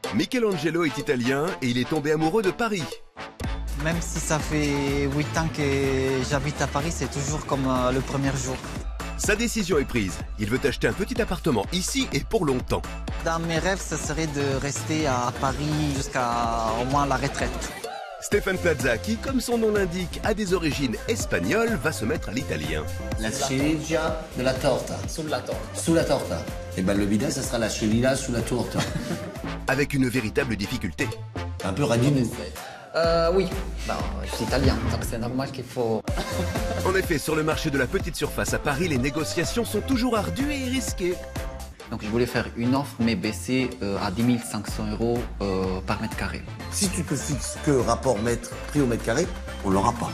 Michelangelo est italien et il est tombé amoureux de Paris. Même si ça fait 8 ans que j'habite à Paris, c'est toujours comme le premier jour. Sa décision est prise. Il veut acheter un petit appartement ici et pour longtemps. Dans mes rêves, ce serait de rester à Paris jusqu'à au moins la retraite. Stéphane Plaza, qui, comme son nom l'indique, a des origines espagnoles, va se mettre à l'italien. La ciliegia de la torta. Sulla torta. Sulla torta. Et ben le bida, ça sera la ciliegia sulla torta. Avec une véritable difficulté. Un peu radineux. Oui, je suis italien, donc c'est normal qu'il faut... En effet, sur le marché de la petite surface à Paris, les négociations sont toujours ardues et risquées. Donc je voulais faire une offre, mais baisser à 10 500 € par mètre carré. Si tu te fixes que rapport prix au mètre carré, on l'aura pas.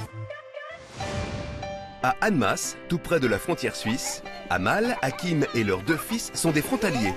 À Annemasse, tout près de la frontière suisse, Amal, Hakim et leurs 2 fils sont des frontaliers.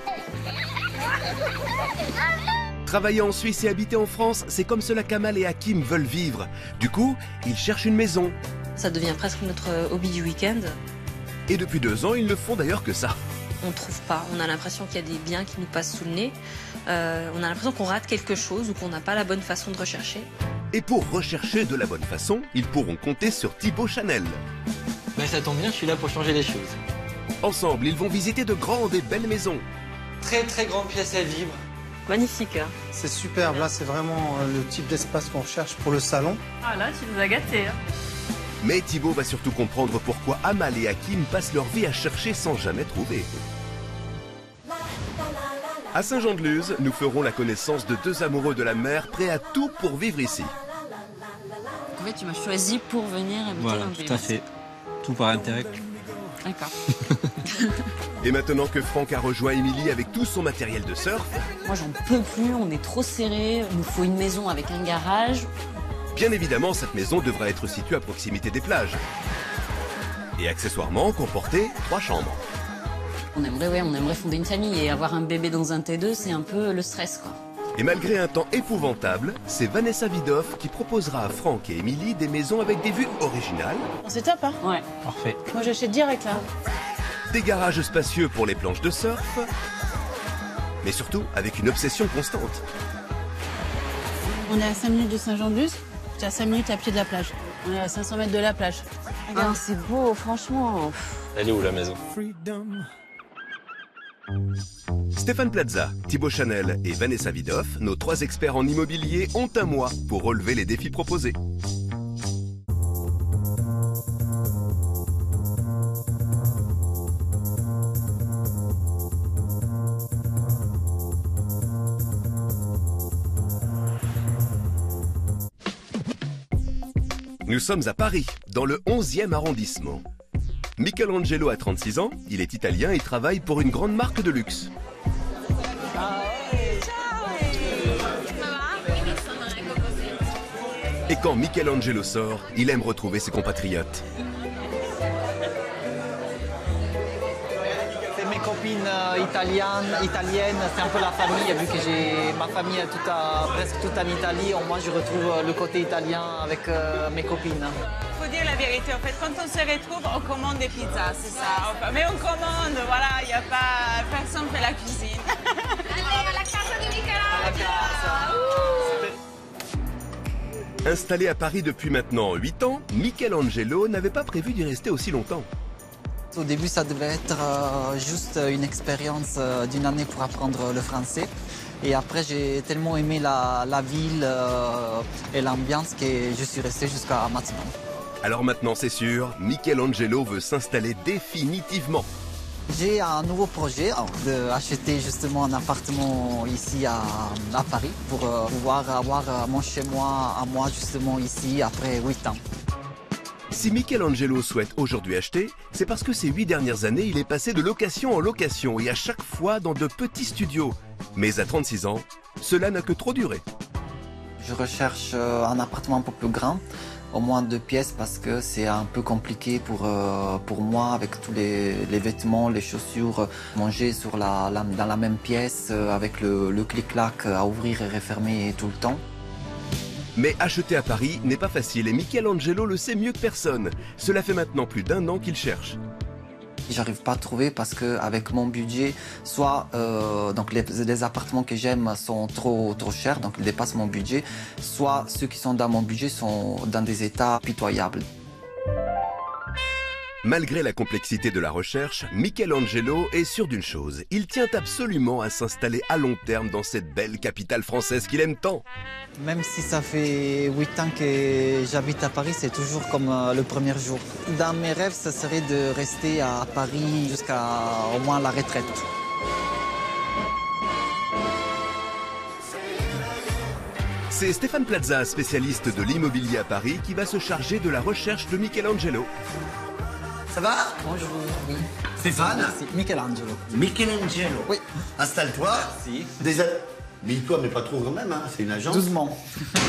Travailler en Suisse et habiter en France, c'est comme cela qu'Amal et Hakim veulent vivre. Du coup, ils cherchent une maison. Ça devient presque notre hobby du week-end. Et depuis 2 ans, ils ne font d'ailleurs que ça. On ne trouve pas. On a l'impression qu'il y a des biens qui nous passent sous le nez. On a l'impression qu'on rate quelque chose ou qu'on n'a pas la bonne façon de rechercher. Et pour rechercher de la bonne façon, ils pourront compter sur Thibaut Chanel. Ben ça tombe bien, je suis là pour changer les choses. Ensemble, ils vont visiter de grandes et belles maisons. Très très grande pièce à vivre. Magnifique. C'est superbe, là c'est vraiment le type d'espace qu'on recherche pour le salon. Ah là, tu nous as gâtés. Mais Thibaut va surtout comprendre pourquoi Amal et Hakim passent leur vie à chercher sans jamais trouver. À Saint-Jean-de-Luz, nous ferons la connaissance de 2 amoureux de la mer prêts à tout pour vivre ici. En fait, tu m'as choisi pour venir habiter Voilà, dans le tout à fait. Tout par intérêt. D'accord. Et maintenant que Franck a rejoint Émilie avec tout son matériel de surf, Moi, j'en peux plus, on est trop serrés. Il nous faut une maison avec un garage. bien évidemment, cette maison devra être située à proximité des plages. Et accessoirement, comporter 3 chambres. On aimerait fonder une famille et avoir un bébé dans un T2, c'est un peu le stress, quoi. Et malgré un temps épouvantable, c'est Vanessa Vidoff qui proposera à Franck et Émilie des maisons avec des vues originales, C'est top, hein? Ouais. Parfait. Moi, j'achète direct, là. des garages spacieux pour les planches de surf, mais surtout avec une obsession constante. On est à 5 minutes de Saint-Jean-de-Luz. C'est à 5 minutes à pied de la plage. On est à 500 mètres de la plage. Ah, c'est beau, franchement. Elle est où la maison? Stéphane Plaza, Thibaut Chanel et Vanessa Vidoff, nos 3 experts en immobilier, ont un mois pour relever les défis proposés. Nous sommes à Paris, dans le 11e arrondissement. Michelangelo a 36 ans, il est italien et travaille pour une grande marque de luxe. Et quand Michelangelo sort, il aime retrouver ses compatriotes. C'est mes copines italiennes, c'est un peu la famille, vu que j'ai ma famille presque toute en Italie. Au moins, je retrouve le côté italien avec mes copines. Faut dire la vérité, en fait, quand on se retrouve, on commande des pizzas, c'est ça. Mais on commande, voilà, il n'y a pas... Personne fait la cuisine. Allez, à la casa de Michelangelo. Installé à Paris depuis maintenant 8 ans, Michelangelo n'avait pas prévu d'y rester aussi longtemps. Au début, ça devait être juste une expérience d'une année pour apprendre le français. Et après, j'ai tellement aimé la ville et l'ambiance que je suis resté jusqu'à maintenant. Alors maintenant, c'est sûr, Michelangelo veut s'installer définitivement. J'ai un nouveau projet d'acheter justement un appartement ici à Paris pour pouvoir avoir mon chez-moi à moi justement ici après 8 ans. Si Michelangelo souhaite aujourd'hui acheter, c'est parce que ces 8 dernières années, il est passé de location en location et à chaque fois dans de petits studios. Mais à 36 ans, cela n'a que trop duré. Je recherche un appartement un peu plus grand, au moins 2 pièces parce que c'est un peu compliqué pour moi avec tous les vêtements, les chaussures, manger dans la même pièce avec le clic-clac à ouvrir et refermer tout le temps. Mais acheter à Paris n'est pas facile et Michelangelo le sait mieux que personne. Cela fait maintenant plus d'1 an qu'il cherche. J'arrive pas à trouver parce que avec mon budget, soit donc les appartements que j'aime sont trop chers, donc ils dépassent mon budget, soit ceux qui sont dans mon budget sont dans des états pitoyables. Malgré la complexité de la recherche, Michelangelo est sûr d'une chose. Il tient absolument à s'installer à long terme dans cette belle capitale française qu'il aime tant. Même si ça fait 8 ans que j'habite à Paris, c'est toujours comme le premier jour. Dans mes rêves, ça serait de rester à Paris jusqu'à au moins la retraite. C'est Stéphane Plaza, spécialiste de l'immobilier à Paris, qui va se charger de la recherche de Michelangelo. Ça va? Bonjour, oui. Stéphane? Merci. Michelangelo. Michelangelo. Oui. Installe-toi. Merci. Mille-toi, mais pas trop quand même, hein. C'est une agence. Doucement.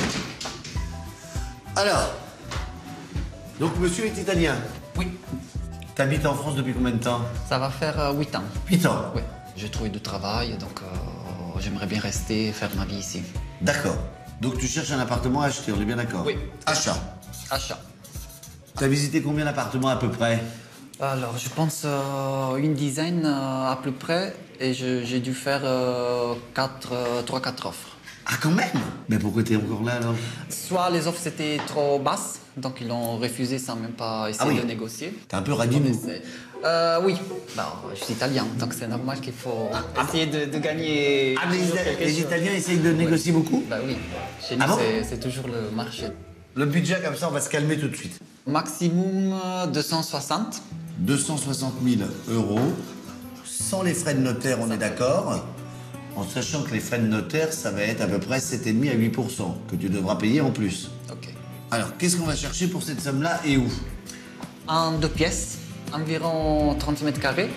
Alors, donc monsieur est italien. Oui. T'habites en France depuis combien de temps? Ça va faire 8 ans. 8 ans. Oui. J'ai trouvé du travail, donc j'aimerais bien rester et faire ma vie ici. D'accord. Donc tu cherches un appartement à acheter, on est bien d'accord? Oui. Achat. Achat. T'as visité combien d'appartements à peu près? Alors, je pense une dizaine à peu près, et j'ai dû faire 3-4 offres. Ah, quand même? Mais pourquoi t'es encore là, alors? Soit les offres étaient trop basses, donc ils l'ont refusé sans même pas essayer de négocier. T'es un peu radinou. Oui, je suis italien, donc c'est normal qu'il faut essayer de gagner. Ah, mais les Italiens essayent de négocier beaucoup? Bah oui, chez nous c'est toujours le marché. Le budget, comme ça, on va se calmer tout de suite. Maximum 260. 260 000 €, sans les frais de notaire, on est d'accord? En sachant que les frais de notaire, ça va être à peu près 7,5 à 8% que tu devras payer en plus. Ok. Alors, qu'est-ce qu'on va chercher pour cette somme-là et où? En 2 pièces, environ 30 mètres carrés,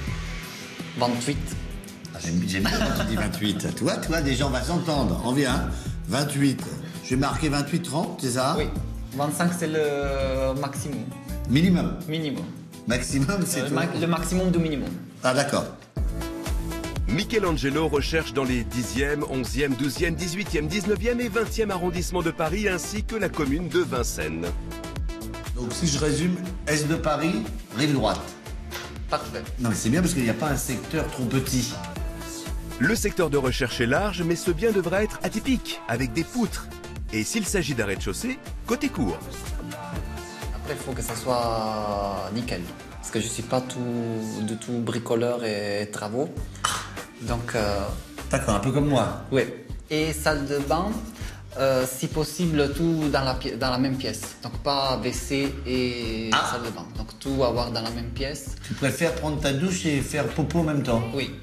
28. Ah, j'aime bien quand tu dis 28. Tu vois, déjà, on va s'entendre. On vient, 28. Je vais marquer 28-30, c'est ça? Oui. 25, c'est le maximum. Minimum? Minimum. Maximum, c'est le maximum du minimum. Ah, d'accord. Michelangelo recherche dans les 10e, 11e, 12e, 18e, 19e et 20e arrondissements de Paris ainsi que la commune de Vincennes. Donc si je résume, Est de Paris, rive droite. Parfait. Non mais c'est bien parce qu'il n'y a pas un secteur trop petit. Le secteur de recherche est large, mais ce bien devra être atypique, avec des poutres. Et s'il s'agit d'un rez-de-chaussée, côté court. Après, il faut que ça soit nickel. Parce que je ne suis pas du tout bricoleur et travaux. Donc... D'accord, un peu comme moi. Oui. Et salle de bain, si possible, tout dans la même pièce. Donc pas WC et salle de bain. Donc tout avoir dans la même pièce. Tu préfères prendre ta douche et faire popo en même temps? Oui.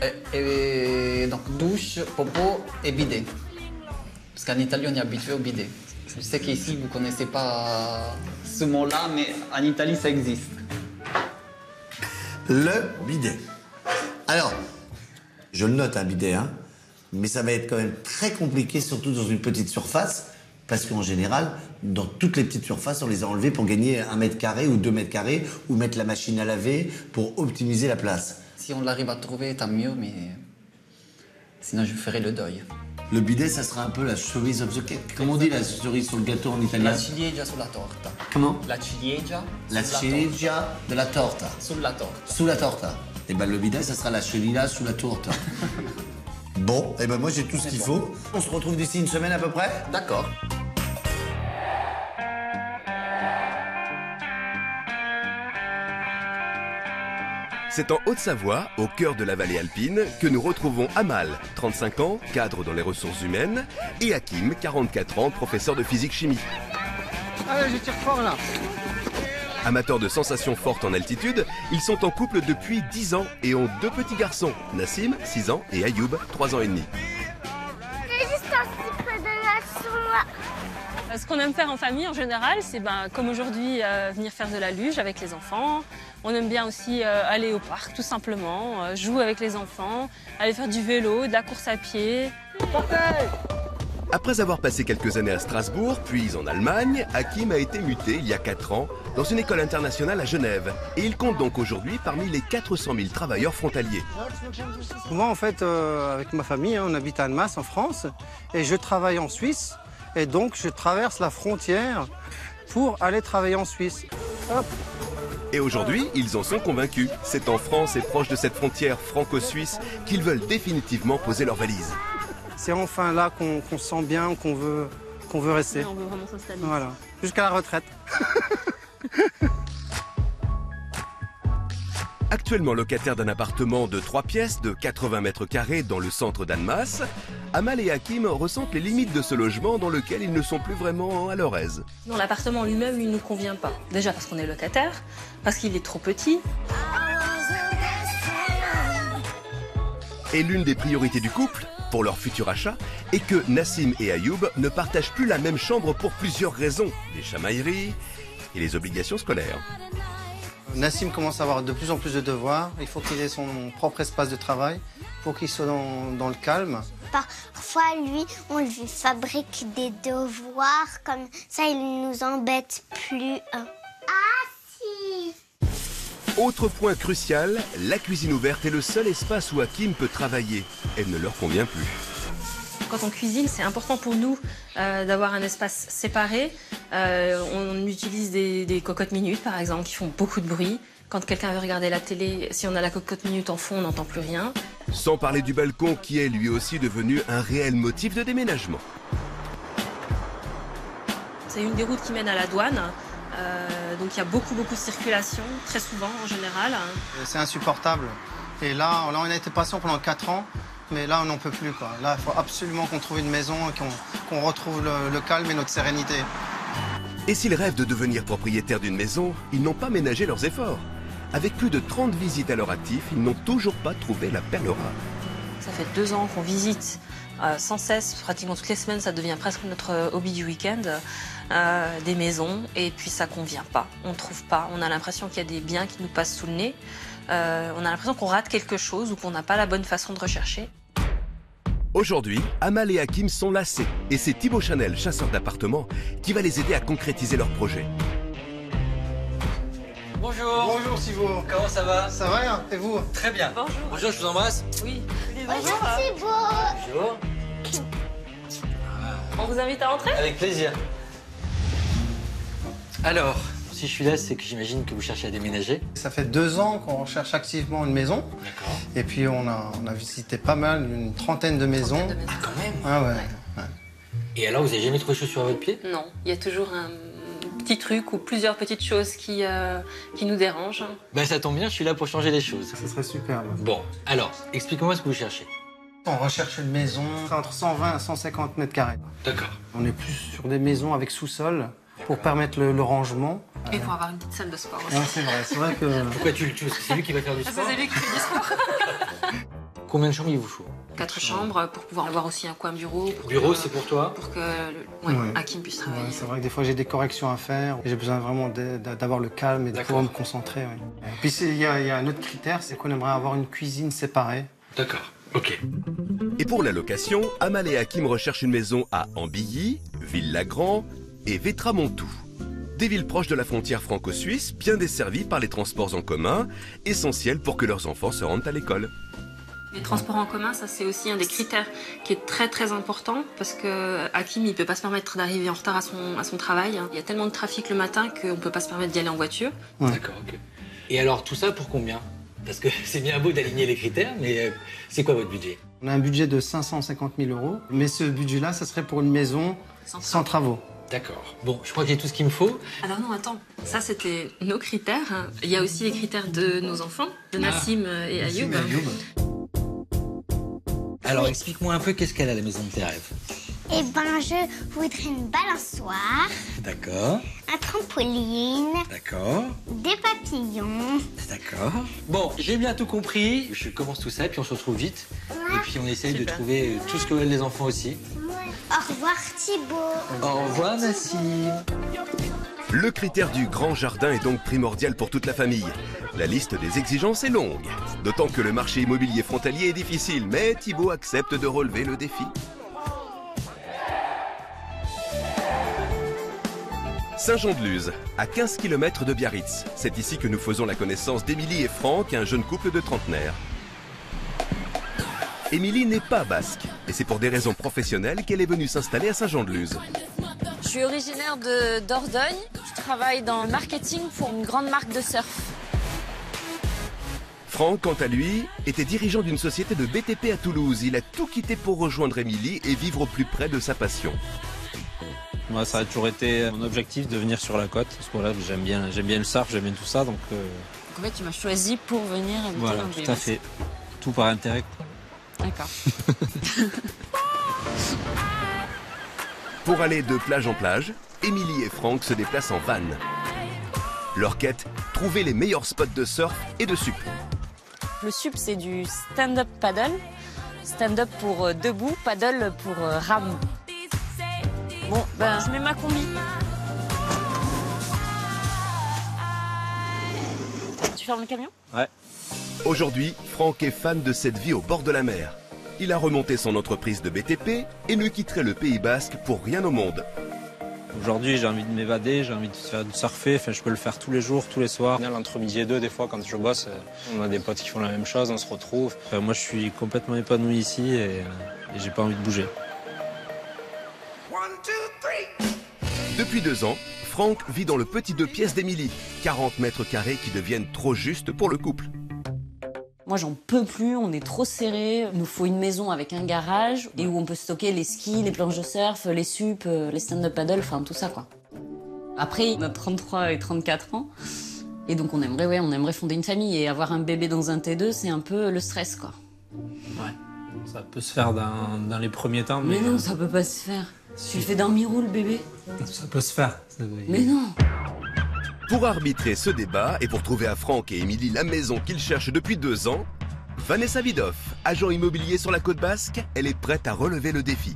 Et donc douche, popo et bidet. Parce qu'en Italie, on est habitué au bidet. Je sais qu'ici, vous ne connaissez pas ce mot-là, mais en Italie, ça existe. Le bidet. Alors, je le note, un bidet, hein, mais ça va être quand même très compliqué, surtout dans une petite surface, parce qu'en général, dans toutes les petites surfaces, on les a enlevées pour gagner 1 mètre carré ou 2 mètres carrés, ou mettre la machine à laver pour optimiser la place. Si on l'arrive à trouver, tant mieux, mais sinon je ferai le deuil. Le bidet, ça sera un peu la cerise of the cake. Comment on dit la cerise sur le gâteau en italien? La ciliegia sulla torta. Comment? La ciliegia. La ciliegia de la torta. Sulla torta. Sous la torta. Et ben le bidet, ça sera la chelina sous la torta. Bon, et ben moi j'ai tout ce qu'il faut. On se retrouve d'ici une semaine à peu près? D'accord. C'est en Haute-Savoie, au cœur de la vallée alpine, que nous retrouvons Amal, 35 ans, cadre dans les ressources humaines, et Hakim, 44 ans, professeur de physique-chimie. Allez, je tire fort là. Amateurs de sensations fortes en altitude, ils sont en couple depuis 10 ans et ont 2 petits garçons, Nassim, 6 ans, et Ayoub, 3 ans et demi. J'ai juste un petit peu de la soie. Ce qu'on aime faire en famille en général, c'est comme aujourd'hui venir faire de la luge avec les enfants. On aime bien aussi aller au parc tout simplement, jouer avec les enfants, aller faire du vélo, de la course à pied. Après avoir passé quelques années à Strasbourg, puis en Allemagne, Hakim a été muté il y a 4 ans dans une école internationale à Genève. Et il compte donc aujourd'hui parmi les 400 000 travailleurs frontaliers. Moi en fait, avec ma famille, on habite à Annemasse en France et je travaille en Suisse. Et donc je traverse la frontière pour aller travailler en Suisse. Hop. Et aujourd'hui, ils en sont convaincus. C'est en France et proche de cette frontière franco-suisse qu'ils veulent définitivement poser leurs valises. C'est enfin là qu'on se sent bien, qu'on veut rester. On veut vraiment s'installer. Voilà, jusqu'à la retraite. Actuellement locataire d'un appartement de 3 pièces de 80 mètres carrés dans le centre d'Annemasse, Amal et Hakim ressentent les limites de ce logement dans lequel ils ne sont plus vraiment à leur aise. Non, l'appartement lui-même, il ne nous convient pas. Déjà parce qu'on est locataire, parce qu'il est trop petit. Et l'une des priorités du couple, pour leur futur achat, est que Nassim et Ayoub ne partagent plus la même chambre pour plusieurs raisons. Les chamailleries et les obligations scolaires. Nassim commence à avoir de plus en plus de devoirs. Il faut qu'il ait son propre espace de travail pour qu'il soit dans le calme. Parfois, lui, on lui fabrique des devoirs, comme ça, il nous embête plus. Ah si! Autre point crucial, la cuisine ouverte est le seul espace où Hakim peut travailler. Elle ne leur convient plus. Quand on cuisine, c'est important pour nous d'avoir un espace séparé. On utilise des cocottes minutes, par exemple, qui font beaucoup de bruit. Quand quelqu'un veut regarder la télé, si on a la cocotte minute en fond, on n'entend plus rien. Sans parler du balcon qui est lui aussi devenu un réel motif de déménagement. C'est une des routes qui mène à la douane. Donc il y a beaucoup de circulation, très souvent en général. C'est insupportable. Et là, on a été patient pendant 4 ans. Mais là, on n'en peut plus, quoi. Là, il faut absolument qu'on trouve une maison et qu'on retrouve le calme et notre sérénité. Et s'ils rêvent de devenir propriétaires d'une maison, ils n'ont pas ménagé leurs efforts. Avec plus de 30 visites à leur actif, ils n'ont toujours pas trouvé la perle rare. Ça fait 2 ans qu'on visite sans cesse, pratiquement toutes les semaines, ça devient presque notre hobby du week-end, des maisons, et puis ça convient pas. On ne trouve pas, on a l'impression qu'il y a des biens qui nous passent sous le nez. On a l'impression qu'on rate quelque chose ou qu'on n'a pas la bonne façon de rechercher. Aujourd'hui, Amal et Hakim sont lassés et c'est Thibaut Chanel, chasseur d'appartements, qui va les aider à concrétiser leur projet. Bonjour. Bonjour Thibaut. Comment ça va? Ça va hein? Et vous? Très bien. Bonjour. Bonjour, je vous embrasse. Oui. Bonjour Thibaut. Bonjour. On vous invite à entrer? Avec plaisir. Alors, si je suis là, c'est que j'imagine que vous cherchez à déménager. Ça fait 2 ans qu'on recherche activement une maison. D'accord. Et puis on a visité pas mal, une trentaine de maisons. Ah, quand même. Ah ouais. Et alors, vous n'avez jamais trouvé chaussures à votre pied? Non, il y a toujours un petit truc ou plusieurs petites choses qui nous dérangent. Ben ça tombe bien, je suis là pour changer les choses. Ça serait superbe. Bon, alors, expliquez-moi ce que vous cherchez. On recherche une maison entre 120 et 150 mètres carrés. D'accord. On est plus sur des maisons avec sous-sol pour permettre le rangement. Et pour avoir une petite salle de sport aussi. Ouais, c'est vrai que... Pourquoi tu le tues? Parce que c'est lui qui va faire du sport. C'est lui qui fait du sport. Combien de chambres il vous faut? 4 chambres pour pouvoir avoir aussi un coin bureau. Bureau, c'est pour toi? Pour que Ouais. Hakim puisse travailler. Ouais, c'est vrai que des fois j'ai des corrections à faire. J'ai besoin vraiment d'avoir le calme et de pouvoir me concentrer. Ouais. Puis il y a un autre critère, c'est qu'on aimerait avoir une cuisine séparée. D'accord, ok. Et pour la location, Amal et Hakim recherchent une maison à Ambilly, Villagrand et Vétramontou. Des villes proches de la frontière franco-suisse, bien desservies par les transports en commun, essentiels pour que leurs enfants se rendent à l'école. Les transports en commun, ça c'est aussi un des critères qui est très très important parce que Hakim il peut pas se permettre d'arriver en retard à son travail. Il y a tellement de trafic le matin qu'on peut pas se permettre d'y aller en voiture. Ouais. D'accord, ok. Et alors tout ça pour combien? Parce que c'est bien beau d'aligner les critères, mais c'est quoi votre budget? On a un budget de 550 000 €, mais ce budget-là, ça serait pour une maison sans travaux. D'accord. Bon, je crois que j'ai tout ce qu'il me faut. Alors non, attends, ça c'était nos critères. Il y a aussi les critères de nos enfants, de Nassim et Ayoub. Alors explique-moi un peu qu'est-ce qu'elle a la maison de tes rêves. Eh ben, je voudrais une balançoire, D'accord, un trampoline, d'accord, des papillons. d'accord. Bon, j'ai bien tout compris. Je commence tout ça et puis on se retrouve vite. Et puis on essaye de trouver tout ce que veulent les enfants aussi. Au revoir Thibaut. Au revoir Nassim. Le critère du grand jardin est donc primordial pour toute la famille. La liste des exigences est longue, d'autant que le marché immobilier frontalier est difficile, mais Thibaut accepte de relever le défi. Saint-Jean-de-Luz, à 15 km de Biarritz. C'est ici que nous faisons la connaissance d'Émilie et Franck, un jeune couple de trentenaires. Émilie n'est pas basque, et c'est pour des raisons professionnelles qu'elle est venue s'installer à Saint-Jean-de-Luz. Je suis originaire de Dordogne. Je travaille dans le marketing pour une grande marque de surf. Franck, quant à lui, était dirigeant d'une société de BTP à Toulouse. Il a tout quitté pour rejoindre Émilie et vivre au plus près de sa passion. Moi, ça a toujours été mon objectif de venir sur la côte. Parce que voilà, j'aime bien le surf, j'aime bien tout ça. Donc, En fait, tu m'as choisi pour venir habiter voilà, dans le tout à fait. Tout par intérêt. D'accord. Pour aller de plage en plage, Émilie et Franck se déplacent en van. Leur quête, trouver les meilleurs spots de surf et de sup. Le sup, c'est du stand-up paddle. Stand-up pour debout, paddle pour rame. Bon, ben, je mets ma combi. Tu fermes le camion? Ouais. Aujourd'hui, Franck est fan de cette vie au bord de la mer. Il a remonté son entreprise de BTP et ne quitterait le Pays Basque pour rien au monde. Aujourd'hui, j'ai envie de m'évader, j'ai envie de faire du surfer. Enfin, je peux le faire tous les jours, tous les soirs. Entre midi et deux, des fois, quand je bosse, on a des potes qui font la même chose, on se retrouve. Enfin, moi, je suis complètement épanoui ici et j'ai pas envie de bouger. Depuis 2 ans, Franck vit dans le petit 2 pièces d'Émilie. 40 mètres carrés qui deviennent trop justes pour le couple. Moi, j'en peux plus, on est trop serrés. Il nous faut une maison avec un garage et où on peut stocker les skis, les planches de surf, les sup, les stand-up paddle, enfin tout ça, quoi. Après, on a 33 et 34 ans. Et donc, on aimerait fonder une famille. Et avoir un bébé dans un T2, c'est un peu le stress, quoi. Ouais, ça peut se faire dans les premiers temps. Mais non, ça peut pas se faire. Tu le fais dormir où, le bébé? Ça peut se faire. Mais non. Pour arbitrer ce débat et pour trouver à Franck et Émilie la maison qu'ils cherchent depuis 2 ans, Vanessa Vidoff, agent immobilier sur la côte basque, elle est prête à relever le défi.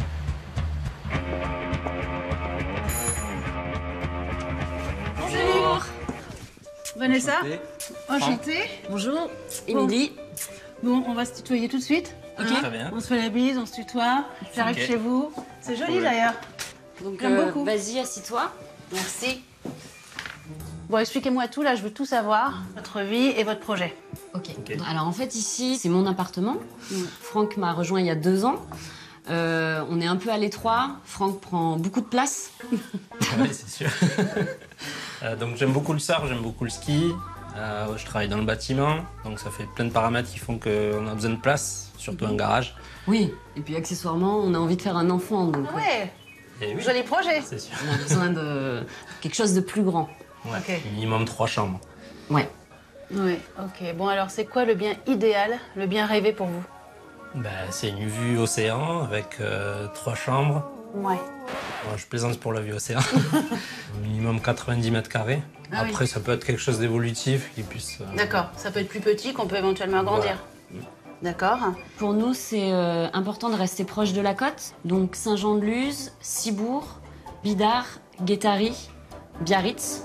Bonjour. Vanessa. Enchantée. Bonjour. Émilie. Bon, on va se tutoyer tout de suite. Ok. Hein, Très bien. on se fait la bise, on se tutoie. J'arrive Ok. chez vous. C'est joli d'ailleurs. Donc, J'aime beaucoup. vas-y, assis-toi. Merci. Bon, expliquez-moi tout, là, je veux tout savoir. Votre vie et votre projet. Ok. Alors en fait ici c'est mon appartement. Franck m'a rejoint il y a 2 ans. On est un peu à l'étroit. Franck prend beaucoup de place. Oui, c'est sûr. Donc j'aime beaucoup le surf, j'aime beaucoup le ski. Je travaille dans le bâtiment, donc ça fait plein de paramètres qui font qu'on a besoin de place, surtout un garage. Oui. Et puis accessoirement on a envie de faire un enfant donc. Ouais. Et oui, Joli projet. c'est sûr. On a besoin de quelque chose de plus grand. Ouais, Ok. minimum 3 chambres. Ouais. Oui, ok. Bon, alors, c'est quoi le bien idéal, le bien rêvé pour vous? C'est une vue océan avec 3 chambres. Ouais. Bon, je plaisante pour la vue océan. Minimum 90 mètres carrés. Ah oui. Après, ça peut être quelque chose d'évolutif qui puisse... D'accord, ça peut être plus petit qu'on peut éventuellement agrandir. Voilà. D'accord. Pour nous c'est important de rester proche de la côte. Donc Saint-Jean-de-Luz, Cibourg, Bidart, Guétary, Biarritz.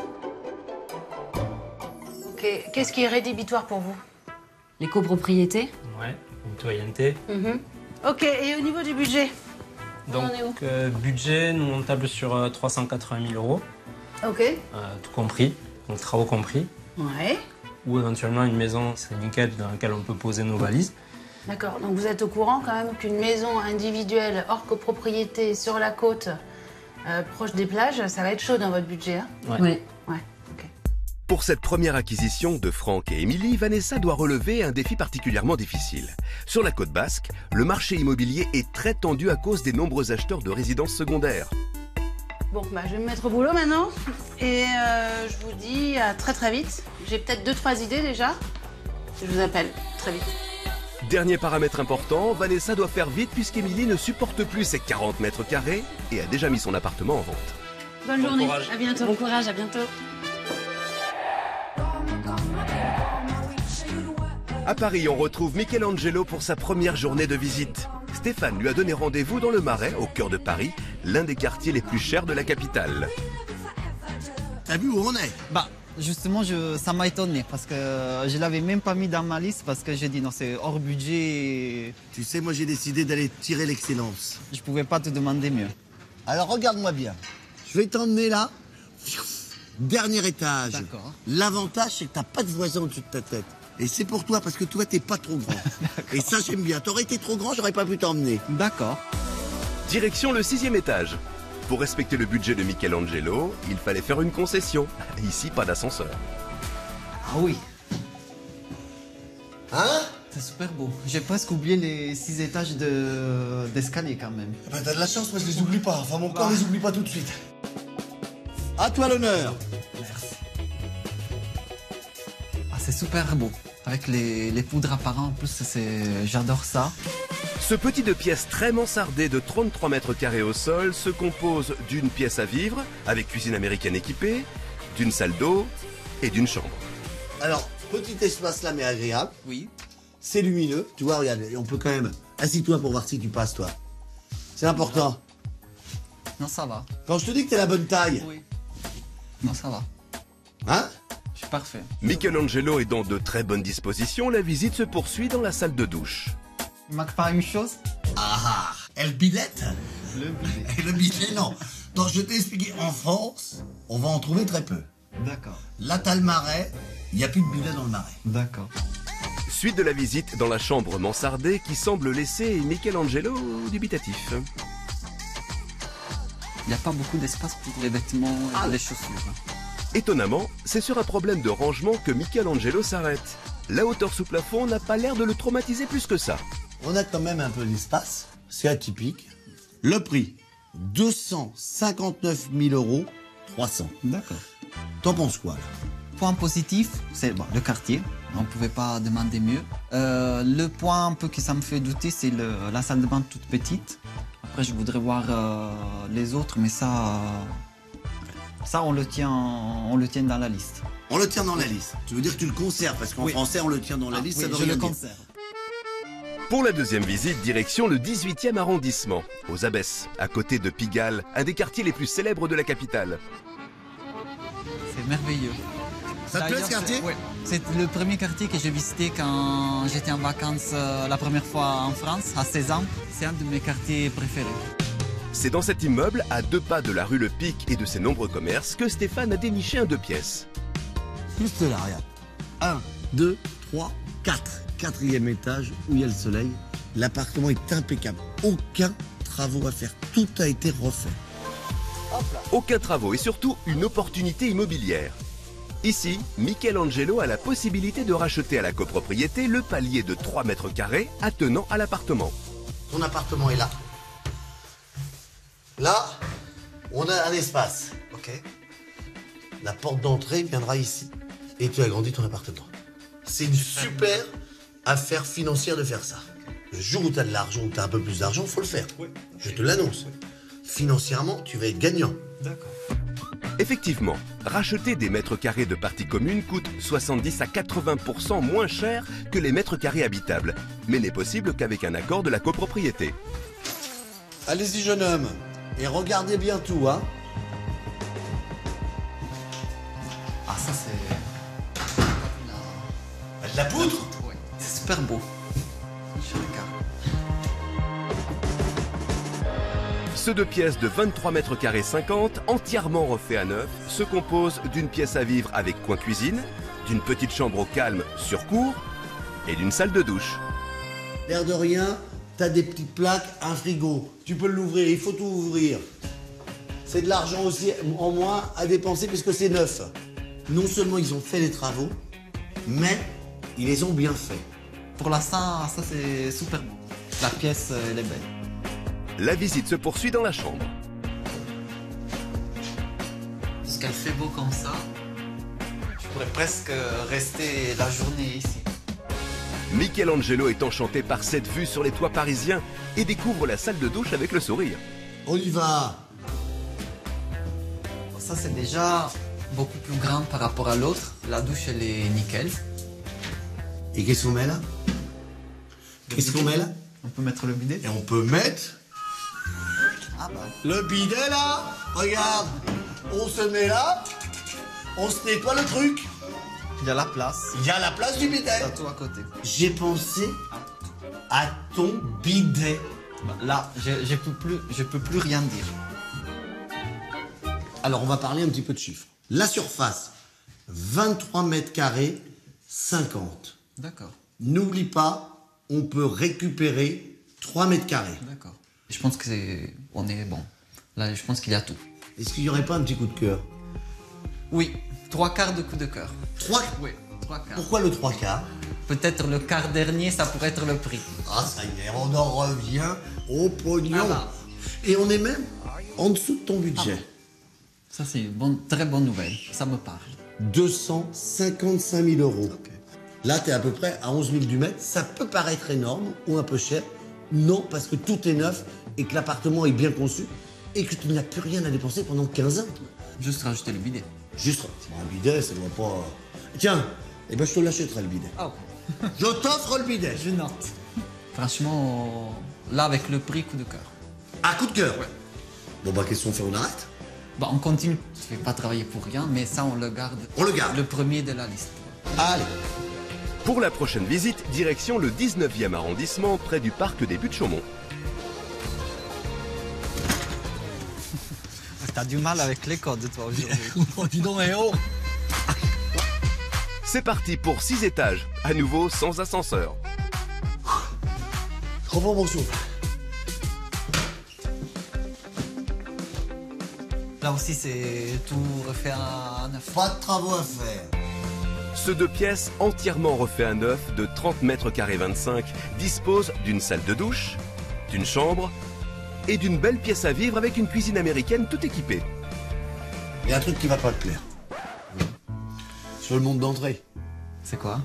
Ok. Qu'est-ce qui est rédhibitoire pour vous? Les copropriétés. Ouais, une citoyenneté. Ok, et au niveau du budget? Donc, On est où budget, nous on table sur 380 000 euros, Ok. tout compris, donc travaux compris. Ouais. Ou éventuellement une maison, c'est nickel, dans laquelle on peut poser nos valises. D'accord, donc vous êtes au courant quand même qu'une maison individuelle hors copropriété sur la côte, proche des plages, ça va être chaud dans votre budget, hein? Ouais. Oui. Ouais, ok. Pour cette première acquisition de Franck et Émilie, Vanessa doit relever un défi particulièrement difficile. Sur la côte basque, le marché immobilier est très tendu à cause des nombreux acheteurs de résidences secondaires. Bon, bah, je vais me mettre au boulot maintenant. Et je vous dis à très très vite. J'ai peut-être 2-3 idées déjà. Je vous appelle très vite. Dernier paramètre important, Vanessa doit faire vite puisqu'Émilie ne supporte plus ses 40 mètres carrés et a déjà mis son appartement en vente. Bonne journée, courage. à bientôt. Bon courage, à bientôt. À Paris, on retrouve Michelangelo pour sa première journée de visite. Stéphane lui a donné rendez-vous dans le Marais, au cœur de Paris, l'un des quartiers les plus chers de la capitale. T'as vu où on est? Bah, justement, ça m'a étonné parce que je l'avais même pas mis dans ma liste parce que j'ai dit non, c'est hors budget. Tu sais, moi j'ai décidé d'aller tirer l'excellence. Je pouvais pas te demander mieux. Alors regarde-moi bien. Je vais t'emmener là. Dernier étage. D'accord. L'avantage, c'est que t'as pas de voisin au-dessus de ta tête. Et c'est pour toi, parce que toi, t'es pas trop grand. Et ça, j'aime bien. T'aurais été trop grand, j'aurais pas pu t'emmener. D'accord. Direction le 6e étage. Pour respecter le budget de Michelangelo, il fallait faire une concession. Ici, pas d'ascenseur. Ah oui. Hein? C'est super beau. J'ai presque oublié les 6 étages d'escalier quand même. Eh ben, t'as de la chance, moi je les oublie pas. Enfin, mon corps les oublie pas tout de suite. À toi l'honneur. Merci. Ah, c'est super beau. Avec les poudres apparentes en plus, j'adore ça. Ce petit 2 pièces très mansardé de 33 mètres carrés au sol se compose d'une pièce à vivre, avec cuisine américaine équipée, d'une salle d'eau et d'une chambre. Alors, petit espace là, mais agréable. Oui. C'est lumineux. Tu vois, regarde, on peut quand même... Assis-toi pour voir si tu passes, toi. C'est important. Non, ça va. Quand je te dis que t'es la bonne taille. Oui. Non, ça va. Hein? Je suis parfait. Michelangelo est dans de très bonnes dispositions. La visite se poursuit dans la salle de douche. Il manque pas une chose? Ah, et le bidette? Le bidet. Et le bidet, non. Donc, je t'ai expliqué, en France, on va en trouver très peu. D'accord. Là, t'as le marais, il n'y a plus de bidet dans le marais. D'accord. Suite de la visite dans la chambre mansardée qui semble laisser Michelangelo dubitatif. Il n'y a pas beaucoup d'espace pour les vêtements et les chaussures. Étonnamment, c'est sur un problème de rangement que Michelangelo s'arrête. La hauteur sous plafond n'a pas l'air de le traumatiser plus que ça. On a quand même un peu d'espace, c'est atypique. Le prix, 259 000 €, 300. D'accord. T'en penses quoi, là? Point positif, c'est le quartier. On ne pouvait pas demander mieux. Le point un peu que ça me fait douter, c'est la salle de bain toute petite. Après, je voudrais voir les autres, mais ça on le tient dans la liste. On le tient dans la liste. Tu veux dire que tu le conserves, parce qu'en français, on le tient dans la liste, ça veut rien je le dire. conserve. Pour la deuxième visite, direction le 18e arrondissement, aux Abbesses, à côté de Pigalle, un des quartiers les plus célèbres de la capitale. C'est merveilleux. Ça te plaît, ce quartier? Oui. C'est le premier quartier que j'ai visité quand j'étais en vacances la première fois en France, à 16 ans. C'est un de mes quartiers préférés. C'est dans cet immeuble, à 2 pas de la rue Le Pic et de ses nombreux commerces, que Stéphane a déniché un 2 pièces. Juste là, regarde. 1, 2, 3, 4. 4e étage, où il y a le soleil. L'appartement est impeccable. Aucun travaux à faire. Tout a été refait. Aucun travaux et surtout une opportunité immobilière. Ici, Michelangelo a la possibilité de racheter à la copropriété le palier de 3 mètres carrés attenant à l'appartement. Ton appartement est là. Là, on a un espace. Ok. La porte d'entrée viendra ici. Et tu agrandis ton appartement. C'est une super affaire financière de faire ça. Le jour où tu as de l'argent, où tu as un peu plus d'argent, il faut le faire. Oui. Je te l'annonce. Financièrement, tu vas être gagnant. D'accord. Effectivement, racheter des mètres carrés de parties communes coûte 70 à 80% moins cher que les mètres carrés habitables, mais n'est possible qu'avec un accord de la copropriété. Allez-y, jeune homme. Et regardez bien tout, hein. Ah, ça, c'est... De la poudre? Oui. C'est super beau. Je regarde. Ce 2 pièces de 23 mètres carrés 50, entièrement refait à neuf, se compose d'une pièce à vivre avec coin cuisine, d'une petite chambre au calme sur cour et d'une salle de douche. L'air de rien, t'as des petites plaques, un frigo. Tu peux l'ouvrir, il faut tout ouvrir. C'est de l'argent aussi en moins à dépenser puisque c'est neuf. Non seulement ils ont fait les travaux, mais ils les ont bien faits. Pour l'instant, ça c'est super beau. La pièce, elle est belle. La visite se poursuit dans la chambre. Parce qu'elle fait beau comme ça, je pourrais presque rester la journée ici. Michelangelo est enchanté par cette vue sur les toits parisiens et découvre la salle de douche avec le sourire. On y va. Ça c'est déjà beaucoup plus grand par rapport à l'autre. La douche elle est nickel. Et qu'est-ce qu'on met là? Qu'est-ce qu'on met là? On peut mettre le bidet. Et on peut mettre le bidet là. Regarde, on se met là, on se nettoie le truc. Il y a la place. Il y a la place du bidet. T'as tout à côté. J'ai pensé à ton bidet. Là, je peux plus rien dire. Alors, on va parler un petit peu de chiffres. La surface, 23 mètres carrés, 50. D'accord. N'oublie pas, on peut récupérer 3 mètres carrés. D'accord. Je pense que on est bon. Là, je pense qu'il y a tout. Est-ce qu'il n'y aurait pas un petit coup de cœur? Oui, 3/4 de coup de cœur. Oui, 3/4. Pourquoi le 3/4? Peut-être le quart dernier, ça pourrait être le prix. Ah, ça y est, on en revient au pognon. Ah bah. Et on est même en dessous de ton budget. Ça, c'est une très bonne nouvelle. Ça me parle. 255 000 €. Là, tu es à peu près à 11 000 du mètre. Ça peut paraître énorme ou un peu cher. Non, parce que tout est neuf et que l'appartement est bien conçu et que tu n'as plus rien à dépenser pendant 15 ans. Juste rajouter le bidet. Juste un bidet, ça ne doit pas... Tiens, eh ben, je te l'achèterai le bidet. Oh. Je t'offre le bidet. Je note. Franchement, là, avec le prix, coup de cœur. Ah, coup de cœur? Ouais. Bon, bah, qu'est-ce qu'on fait? On arrête? Bah, on continue. Je ne vais pas travailler pour rien, mais ça, on le garde. On le garde. Le premier de la liste. Allez. Pour la prochaine visite, direction le 19e arrondissement, près du parc des Buttes-Chaumont. T'as du mal avec les codes, toi, aujourd'hui. Oh, dis donc, oh. C'est parti pour 6 étages, à nouveau sans ascenseur. Je reprends mon souffle. Là aussi, c'est tout refait à neuf. Pas de travaux à faire. Ce 2 pièces entièrement refait à neuf de 30 mètres carrés 25 dispose d'une salle de douche, d'une chambre et d'une belle pièce à vivre avec une cuisine américaine tout équipée. Il y a un truc qui va pas te plaire. Sur le monde d'entrée. C'est quoi?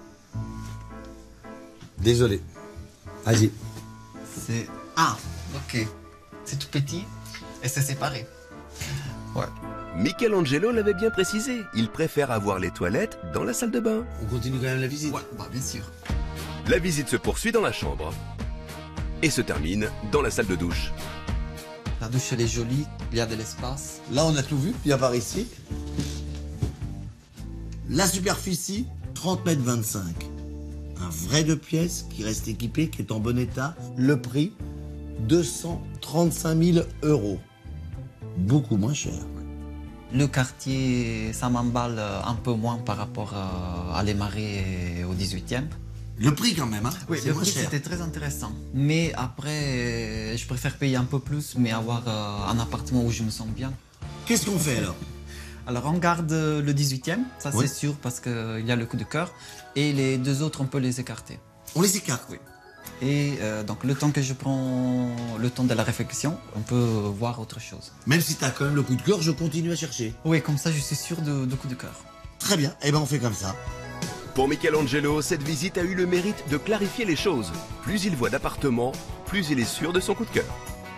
Désolé. Vas-y. C'est... Ah, ok. C'est tout petit et c'est séparé. Ouais. Michelangelo l'avait bien précisé, il préfère avoir les toilettes dans la salle de bain. On continue quand même la visite? Ouais, bah bien sûr. La visite se poursuit dans la chambre et se termine dans la salle de douche. La douche, elle est jolie, il y a de l'espace. Là, on a tout vu, bien par ici. La superficie, 30 mètres 25. Un vrai 2 pièces qui reste équipé, qui est en bon état. Le prix, 235 000 €. Beaucoup moins cher. Le quartier, ça m'emballe un peu moins par rapport à Les Marais au 18e. Le prix quand même, hein? Oui, c'est le moins prix, cher. c'était très intéressant. Mais après, je préfère payer un peu plus, mais avoir un appartement où je me sens bien. Qu'est-ce qu'on fait alors? Alors, on garde le 18e, ça Oui. c'est sûr, parce qu'il y a le coup de cœur. Et les 2 autres, on peut les écarter. On les écarte? Oui. Et donc, le temps que je prends, le temps de la réflexion, on peut voir autre chose. Même si t'as quand même le coup de cœur, je continue à chercher. Oui, comme ça, je suis sûr de coup de cœur. Très bien, eh ben on fait comme ça. Pour Michelangelo, cette visite a eu le mérite de clarifier les choses. Plus il voit d'appartements, plus il est sûr de son coup de cœur.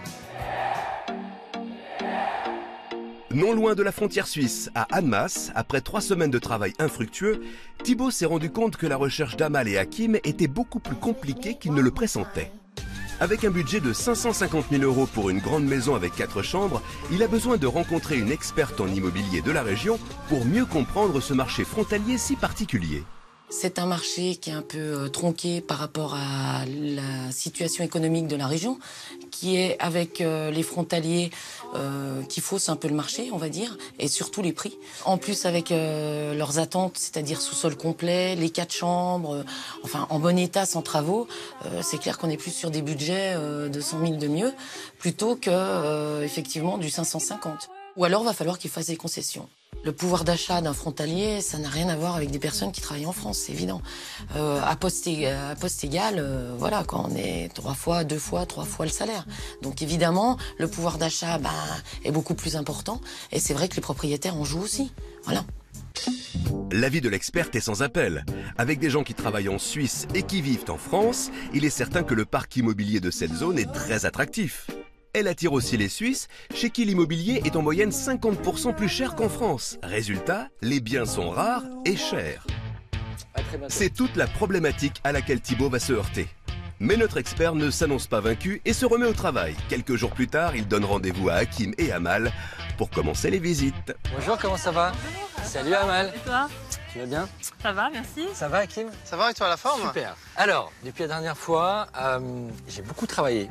Non loin de la frontière suisse, à Annemasse, après 3 semaines de travail infructueux, Thibaut s'est rendu compte que la recherche d'Amal et Hakim était beaucoup plus compliquée qu'il ne le pressentait. Avec un budget de 550 000 € pour une grande maison avec 4 chambres, il a besoin de rencontrer une experte en immobilier de la région pour mieux comprendre ce marché frontalier si particulier. C'est un marché qui est un peu tronqué par rapport à la situation économique de la région, qui est avec les frontaliers qui faussent un peu le marché, on va dire, et surtout les prix. En plus avec leurs attentes, c'est-à-dire sous-sol complet, les 4 chambres, enfin en bon état, sans travaux, c'est clair qu'on est plus sur des budgets de 100 000 de mieux, plutôt que effectivement du 550. Ou alors va falloir qu'ils fassent des concessions. Le pouvoir d'achat d'un frontalier, ça n'a rien à voir avec des personnes qui travaillent en France, c'est évident. À poste égal, voilà, quand on est 3 fois, 2 fois, 3 fois le salaire. Donc évidemment, le pouvoir d'achat est beaucoup plus important. Et c'est vrai que les propriétaires en jouent aussi. Voilà. L'avis de l'experte est sans appel. Avec des gens qui travaillent en Suisse et qui vivent en France, il est certain que le parc immobilier de cette zone est très attractif. Elle attire aussi les Suisses, chez qui l'immobilier est en moyenne 50% plus cher qu'en France. Résultat, les biens sont rares et chers. C'est toute la problématique à laquelle Thibaut va se heurter. Mais notre expert ne s'annonce pas vaincu et se remet au travail. Quelques jours plus tard, il donne rendez-vous à Hakim et Amal pour commencer les visites. Bonjour, comment ça va? Salut Amal. Et toi? Tu vas bien? Ça va, merci. Ça va Hakim? Ça va et toi, la forme? Super. Alors, depuis la dernière fois, j'ai beaucoup travaillé.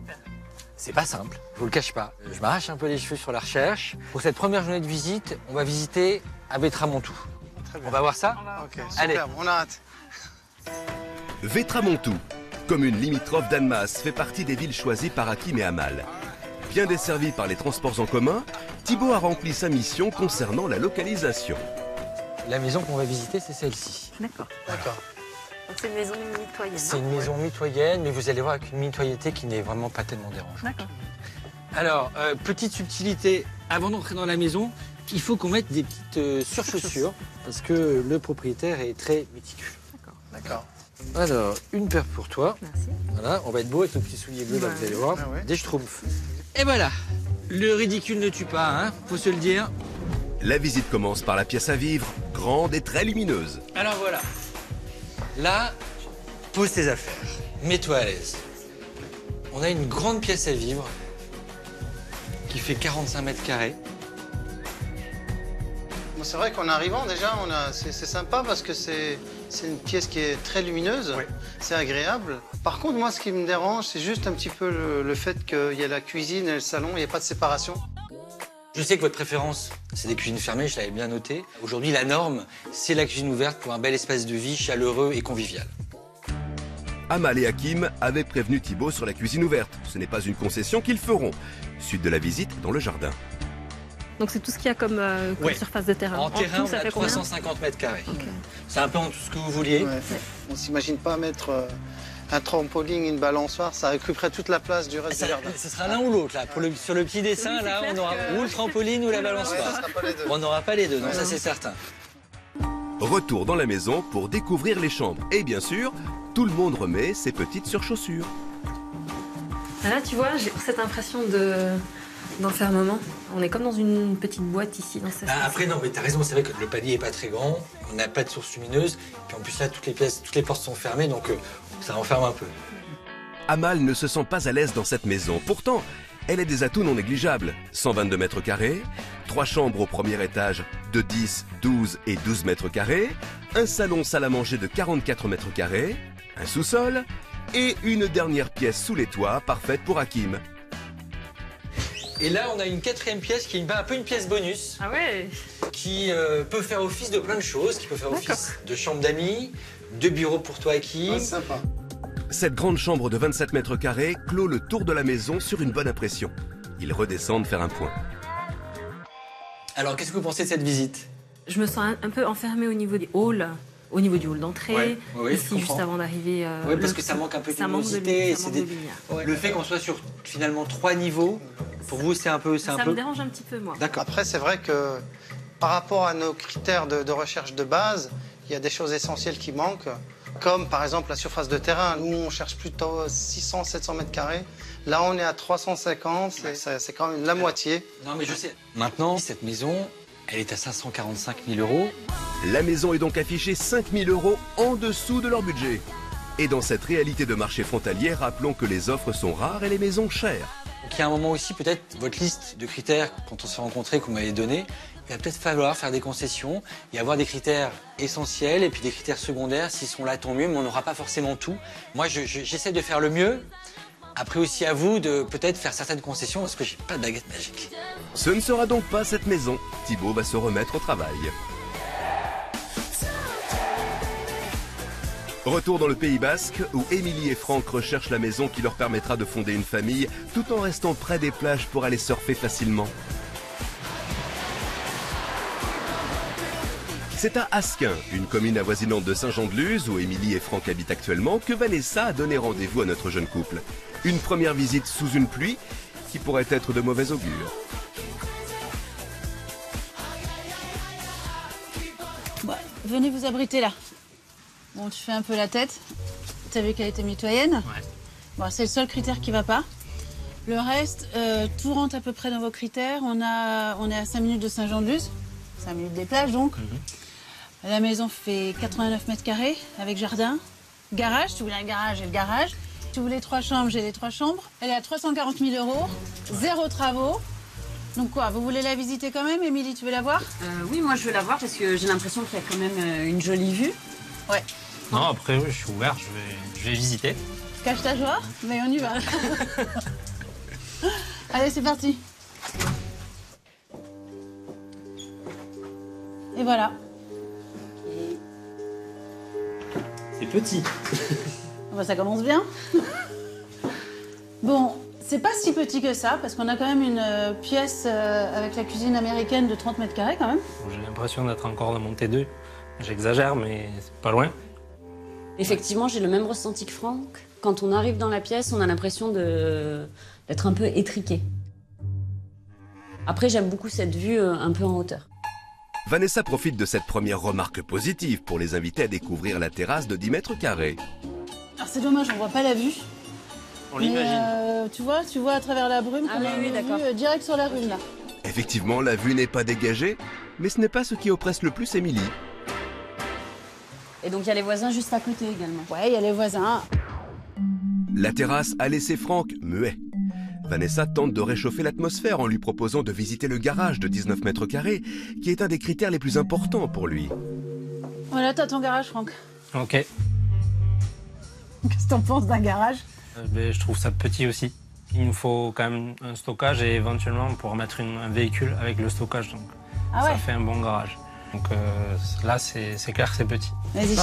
C'est pas simple, je vous le cache pas. Je m'arrache un peu les cheveux sur la recherche. Pour cette première journée de visite, on va visiter à Vétramontou. On va voir ça? Ok, super, allez. On a hâte. Vétramontou, commune limitrophe d'Annemasse, fait partie des villes choisies par Hakim et Amal. Bien desservi par les transports en commun, Thibaut a rempli sa mission concernant la localisation. La maison qu'on va visiter, c'est celle-ci. D'accord. D'accord. Donc c'est une maison mitoyenne. C'est une maison mitoyenne, mais vous allez voir avec une mitoyenneté qui n'est vraiment pas tellement dérangeante. D'accord. Alors, petite subtilité, avant d'entrer dans la maison, il faut qu'on mette des petites surchaussures, parce que le propriétaire est très méticuleux. D'accord. Alors, une paire pour toi. Merci. Voilà, on va être beau avec nos petits souliers bleus, là, vous allez voir. Ah ouais. Des schtroumpfs. Et voilà, le ridicule ne tue pas, hein, faut se le dire. La visite commence par la pièce à vivre, grande et très lumineuse. Alors voilà, là, pose tes affaires, mets-toi à l'aise. On a une grande pièce à vivre qui fait 45 mètres carrés. Bon, c'est vrai qu'en arrivant déjà, c'est sympa parce que c'est une pièce qui est très lumineuse, c'est agréable. Par contre, moi, ce qui me dérange, c'est juste un petit peu le fait qu'il y a la cuisine et le salon, il n'y a pas de séparation. Je sais que votre préférence, c'est des cuisines fermées, je l'avais bien noté. Aujourd'hui, la norme, c'est la cuisine ouverte pour un bel espace de vie chaleureux et convivial. Amal et Hakim avaient prévenu Thibaut sur la cuisine ouverte. Ce n'est pas une concession qu'ils feront. Suite de la visite dans le jardin. Donc c'est tout ce qu'il y a comme surface de terrain. En terrain, tout, on ça a fait combien 350 mètres carrés. Okay. C'est un peu en tout ce que vous vouliez. Ouais. On s'imagine pas mettre un trampoline, une balançoire, ça occuperait toute la place du reste du jardin. Ce sera l'un ou l'autre. Là. Sur le petit dessin, Oui, là, clair on aura ou le trampoline ou la balançoire. Ça sera pas les deux. On n'aura pas les deux, non, ça c'est certain. Retour dans la maison pour découvrir les chambres. Et bien sûr, tout le monde remet ses petites surchaussures. Là, tu vois, j'ai cette impression d'enfermement. On est comme dans une petite boîte ici, dans cette Après, non, mais t'as raison, c'est vrai que le palier est pas très grand, on n'a pas de source lumineuse, puis en plus là, toutes les portes sont fermées, donc ça enferme un peu. Amal ne se sent pas à l'aise dans cette maison. Pourtant, elle a des atouts non négligeables. 122 mètres carrés, 3 chambres au premier étage de 10, 12 et 12 mètres carrés, un salon salle à manger de 44 mètres carrés, un sous-sol et une dernière pièce sous les toits parfaite pour Hakim. Et là, on a une quatrième pièce qui est un peu une pièce bonus. Ah ouais. Qui peut faire office de plein de choses, qui peut faire office de chambre d'amis, de bureau pour toi, Hakim. Sympa. Cette grande chambre de 27 mètres carrés clôt le tour de la maison sur une bonne impression. Ils redescendent faire un point. Alors, qu'est-ce que vous pensez de cette visite? Je me sens un peu enfermée au niveau des halls, au niveau du hall d'entrée, Ouais, ici juste avant d'arriver. Oui, parce que ça manque un peu de luminosité. Le fait qu'on soit sur finalement 3 niveaux, pour vous, c'est un peu... Ça me dérange un petit peu, moi. D'accord. Après, c'est vrai que par rapport à nos critères de recherche de base, il y a des choses essentielles qui manquent, comme par exemple la surface de terrain. Nous, on cherche plutôt 600, 700 mètres carrés. Là, on est à 350, c'est quand même la moitié. Non, mais je sais. Maintenant, cette maison, elle est à 545 000 €. La maison est donc affichée 5 000 € en dessous de leur budget. Et dans cette réalité de marché frontalier, rappelons que les offres sont rares et les maisons chères. Donc il y a un moment aussi, peut-être, votre liste de critères, quand on s'est rencontrés, que vous m'avez donné, il va peut-être falloir faire des concessions et avoir des critères essentiels et puis des critères secondaires. S'ils sont là, tant mieux, mais on n'aura pas forcément tout. Moi, j'essaie de faire le mieux. Après aussi à vous de peut-être faire certaines concessions parce que j'ai pas de baguette magique. Ce ne sera donc pas cette maison. Thibaut va se remettre au travail. Retour dans le Pays Basque, où Émilie et Franck recherchent la maison qui leur permettra de fonder une famille, tout en restant près des plages pour aller surfer facilement. C'est à Asquin, une commune avoisinante de Saint-Jean-de-Luz, où Émilie et Franck habitent actuellement, que Vanessa a donné rendez-vous à notre jeune couple. Une première visite sous une pluie qui pourrait être de mauvais augure. Bon, venez vous abriter là. Bon, tu fais un peu la tête. Tu as vu qu'elle était mitoyenne? Ouais. Bon, c'est le seul critère qui va pas. Le reste, tout rentre à peu près dans vos critères. On est à 5 minutes de Saint-Jean-de-Luz, 5 minutes des plages donc. La maison fait 89 mètres carrés avec jardin. Garage, si tu voulais un garage, j'ai le garage. Si tu voulais 3 chambres, j'ai les 3 chambres. Elle est à 340 000 €, 0 travaux. Donc quoi, vous voulez la visiter quand même, Émilie, tu veux la voir? Oui, moi je veux la voir parce que j'ai l'impression qu'il y a quand même une jolie vue. Ouais. Non, après, oui, je suis ouvert, je vais visiter. Cache ta joie, mais on y va. Allez, c'est parti. Et voilà. C'est petit. Bah, ça commence bien. Bon, C'est pas si petit que ça, parce qu'on a quand même une pièce avec la cuisine américaine de 30 mètres carrés quand même. J'ai l'impression d'être encore dans mon T2. J'exagère, mais c'est pas loin. Effectivement, j'ai le même ressenti que Franck. Quand on arrive dans la pièce, on a l'impression d'être un peu étriqué. Après, j'aime beaucoup cette vue un peu en hauteur. Vanessa profite de cette première remarque positive pour les inviter à découvrir la terrasse de 10 mètres carrés. Alors c'est dommage, on voit pas la vue. On l'imagine. Tu vois à travers la brume, Ah oui, d'accord. Direct sur la rue là. Effectivement, la vue n'est pas dégagée, mais ce n'est pas ce qui oppresse le plus Émilie. Et donc il y a les voisins juste à côté également. Ouais, il y a les voisins. La terrasse a laissé Franck muet. Vanessa tente de réchauffer l'atmosphère en lui proposant de visiter le garage de 19 mètres carrés, qui est un des critères les plus importants pour lui. Voilà, t'as ton garage, Franck. Ok. Qu'est-ce que t'en penses d'un garage? Je trouve ça petit aussi. Il nous faut quand même un stockage et éventuellement on pourra mettre un véhicule avec le stockage. Donc ça fait un bon garage. Donc là, c'est clair que c'est petit. Vas-y.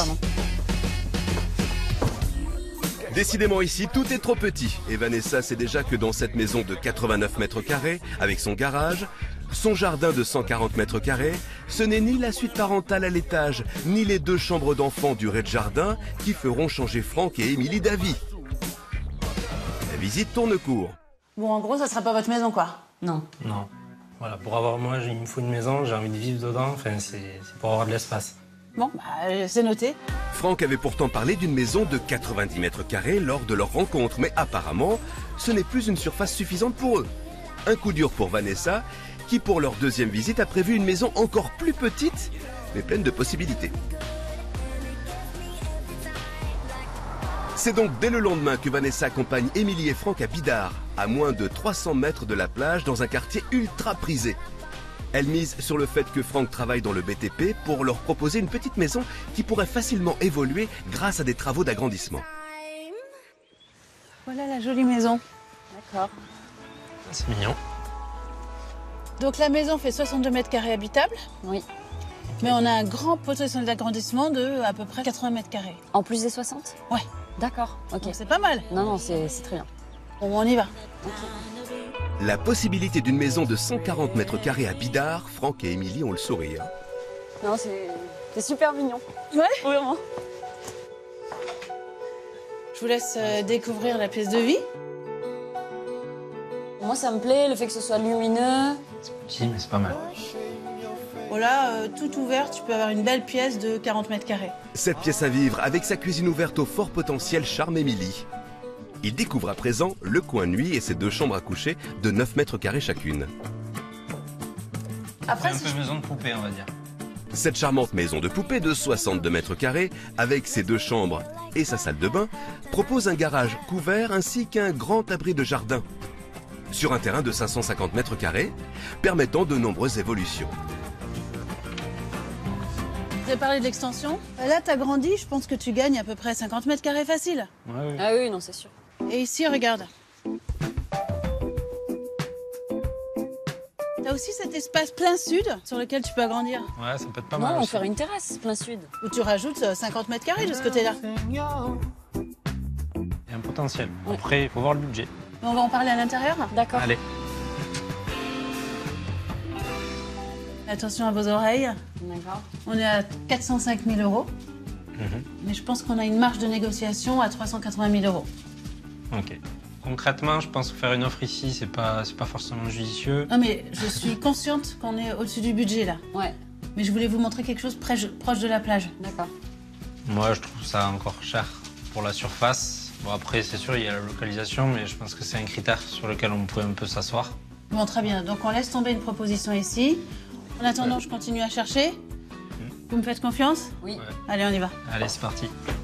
Décidément ici, tout est trop petit. Et Vanessa sait déjà que dans cette maison de 89 mètres carrés, avec son garage, son jardin de 140 mètres carrés, ce n'est ni la suite parentale à l'étage, ni les 2 chambres d'enfants du rez-de-jardin qui feront changer Franck et Émilie d'avis. La visite tourne court. Bon, en gros, ça sera pas votre maison, quoi. Non. Non. Voilà, pour avoir moi, il me faut une maison, j'ai envie de vivre dedans, enfin, c'est pour avoir de l'espace. Bon, c'est noté. Franck avait pourtant parlé d'une maison de 90 mètres carrés lors de leur rencontre, mais apparemment, ce n'est plus une surface suffisante pour eux. Un coup dur pour Vanessa, qui pour leur deuxième visite a prévu une maison encore plus petite, mais pleine de possibilités. C'est donc dès le lendemain que Vanessa accompagne Émilie et Franck à Bidart, à moins de 300 mètres de la plage, dans un quartier ultra prisé. Elle mise sur le fait que Franck travaille dans le BTP pour leur proposer une petite maison qui pourrait facilement évoluer grâce à des travaux d'agrandissement. Voilà la jolie maison. D'accord. C'est mignon. Donc la maison fait 62 mètres carrés habitables. Oui. Mais on a un grand potentiel d'agrandissement de à peu près 80 mètres carrés. En plus des 60? Ouais. D'accord, ok. Donc c'est pas mal. Non, c'est très bien. Bon, on y va. La possibilité d'une maison de 140 mètres carrés à Bidart, Franck et Émilie ont le sourire. Non, c'est super mignon. Ouais. Vraiment. Je vous laisse découvrir la pièce de vie. Moi, ça me plaît, le fait que ce soit lumineux. C'est petit, mais c'est pas mal. Voilà, tout ouvert, tu peux avoir une belle pièce de 40 mètres carrés. Cette pièce à vivre, avec sa cuisine ouverte au fort potentiel, charme Émilie. Il découvre à présent le coin nuit et ses 2 chambres à coucher de 9 mètres carrés chacune. Après, c'est un peu maison de poupée, on va dire. Cette charmante maison de poupée de 62 mètres carrés, avec ses 2 chambres et sa salle de bain, propose un garage couvert ainsi qu'un grand abri de jardin. Sur un terrain de 550 mètres carrés, permettant de nombreuses évolutions. Vous avez parlé de l'extension. Là, tu as grandi, je pense que tu gagnes à peu près 50 mètres carrés facile. Ouais, oui. Ah oui, non, c'est sûr. Et ici, regarde. T'as aussi cet espace plein sud sur lequel tu peux agrandir. Ouais, ça peut être pas Non, mal. on aussi. faire une terrasse plein sud. Où tu rajoutes 50 mètres carrés de ce côté-là. Il y a un potentiel. Après, il faut voir le budget. On va en parler à l'intérieur. D'accord. Allez. Attention à vos oreilles. D'accord. On est à 405 000 euros. Mais je pense qu'on a une marge de négociation à 380 000 euros. Ok. Concrètement, je pense que faire une offre ici, c'est pas forcément judicieux. Non, mais je suis consciente qu'on est au-dessus du budget, là. Ouais. Mais je voulais vous montrer quelque chose proche de la plage. D'accord. Moi, je trouve ça encore cher pour la surface. Bon, après, c'est sûr, il y a la localisation, mais je pense que c'est un critère sur lequel on peut un peu s'asseoir. Bon, très bien. Donc, on laisse tomber une proposition ici. En attendant, je continue à chercher. Vous me faites confiance? Oui. Ouais. Allez, on y va. Allez, c'est parti.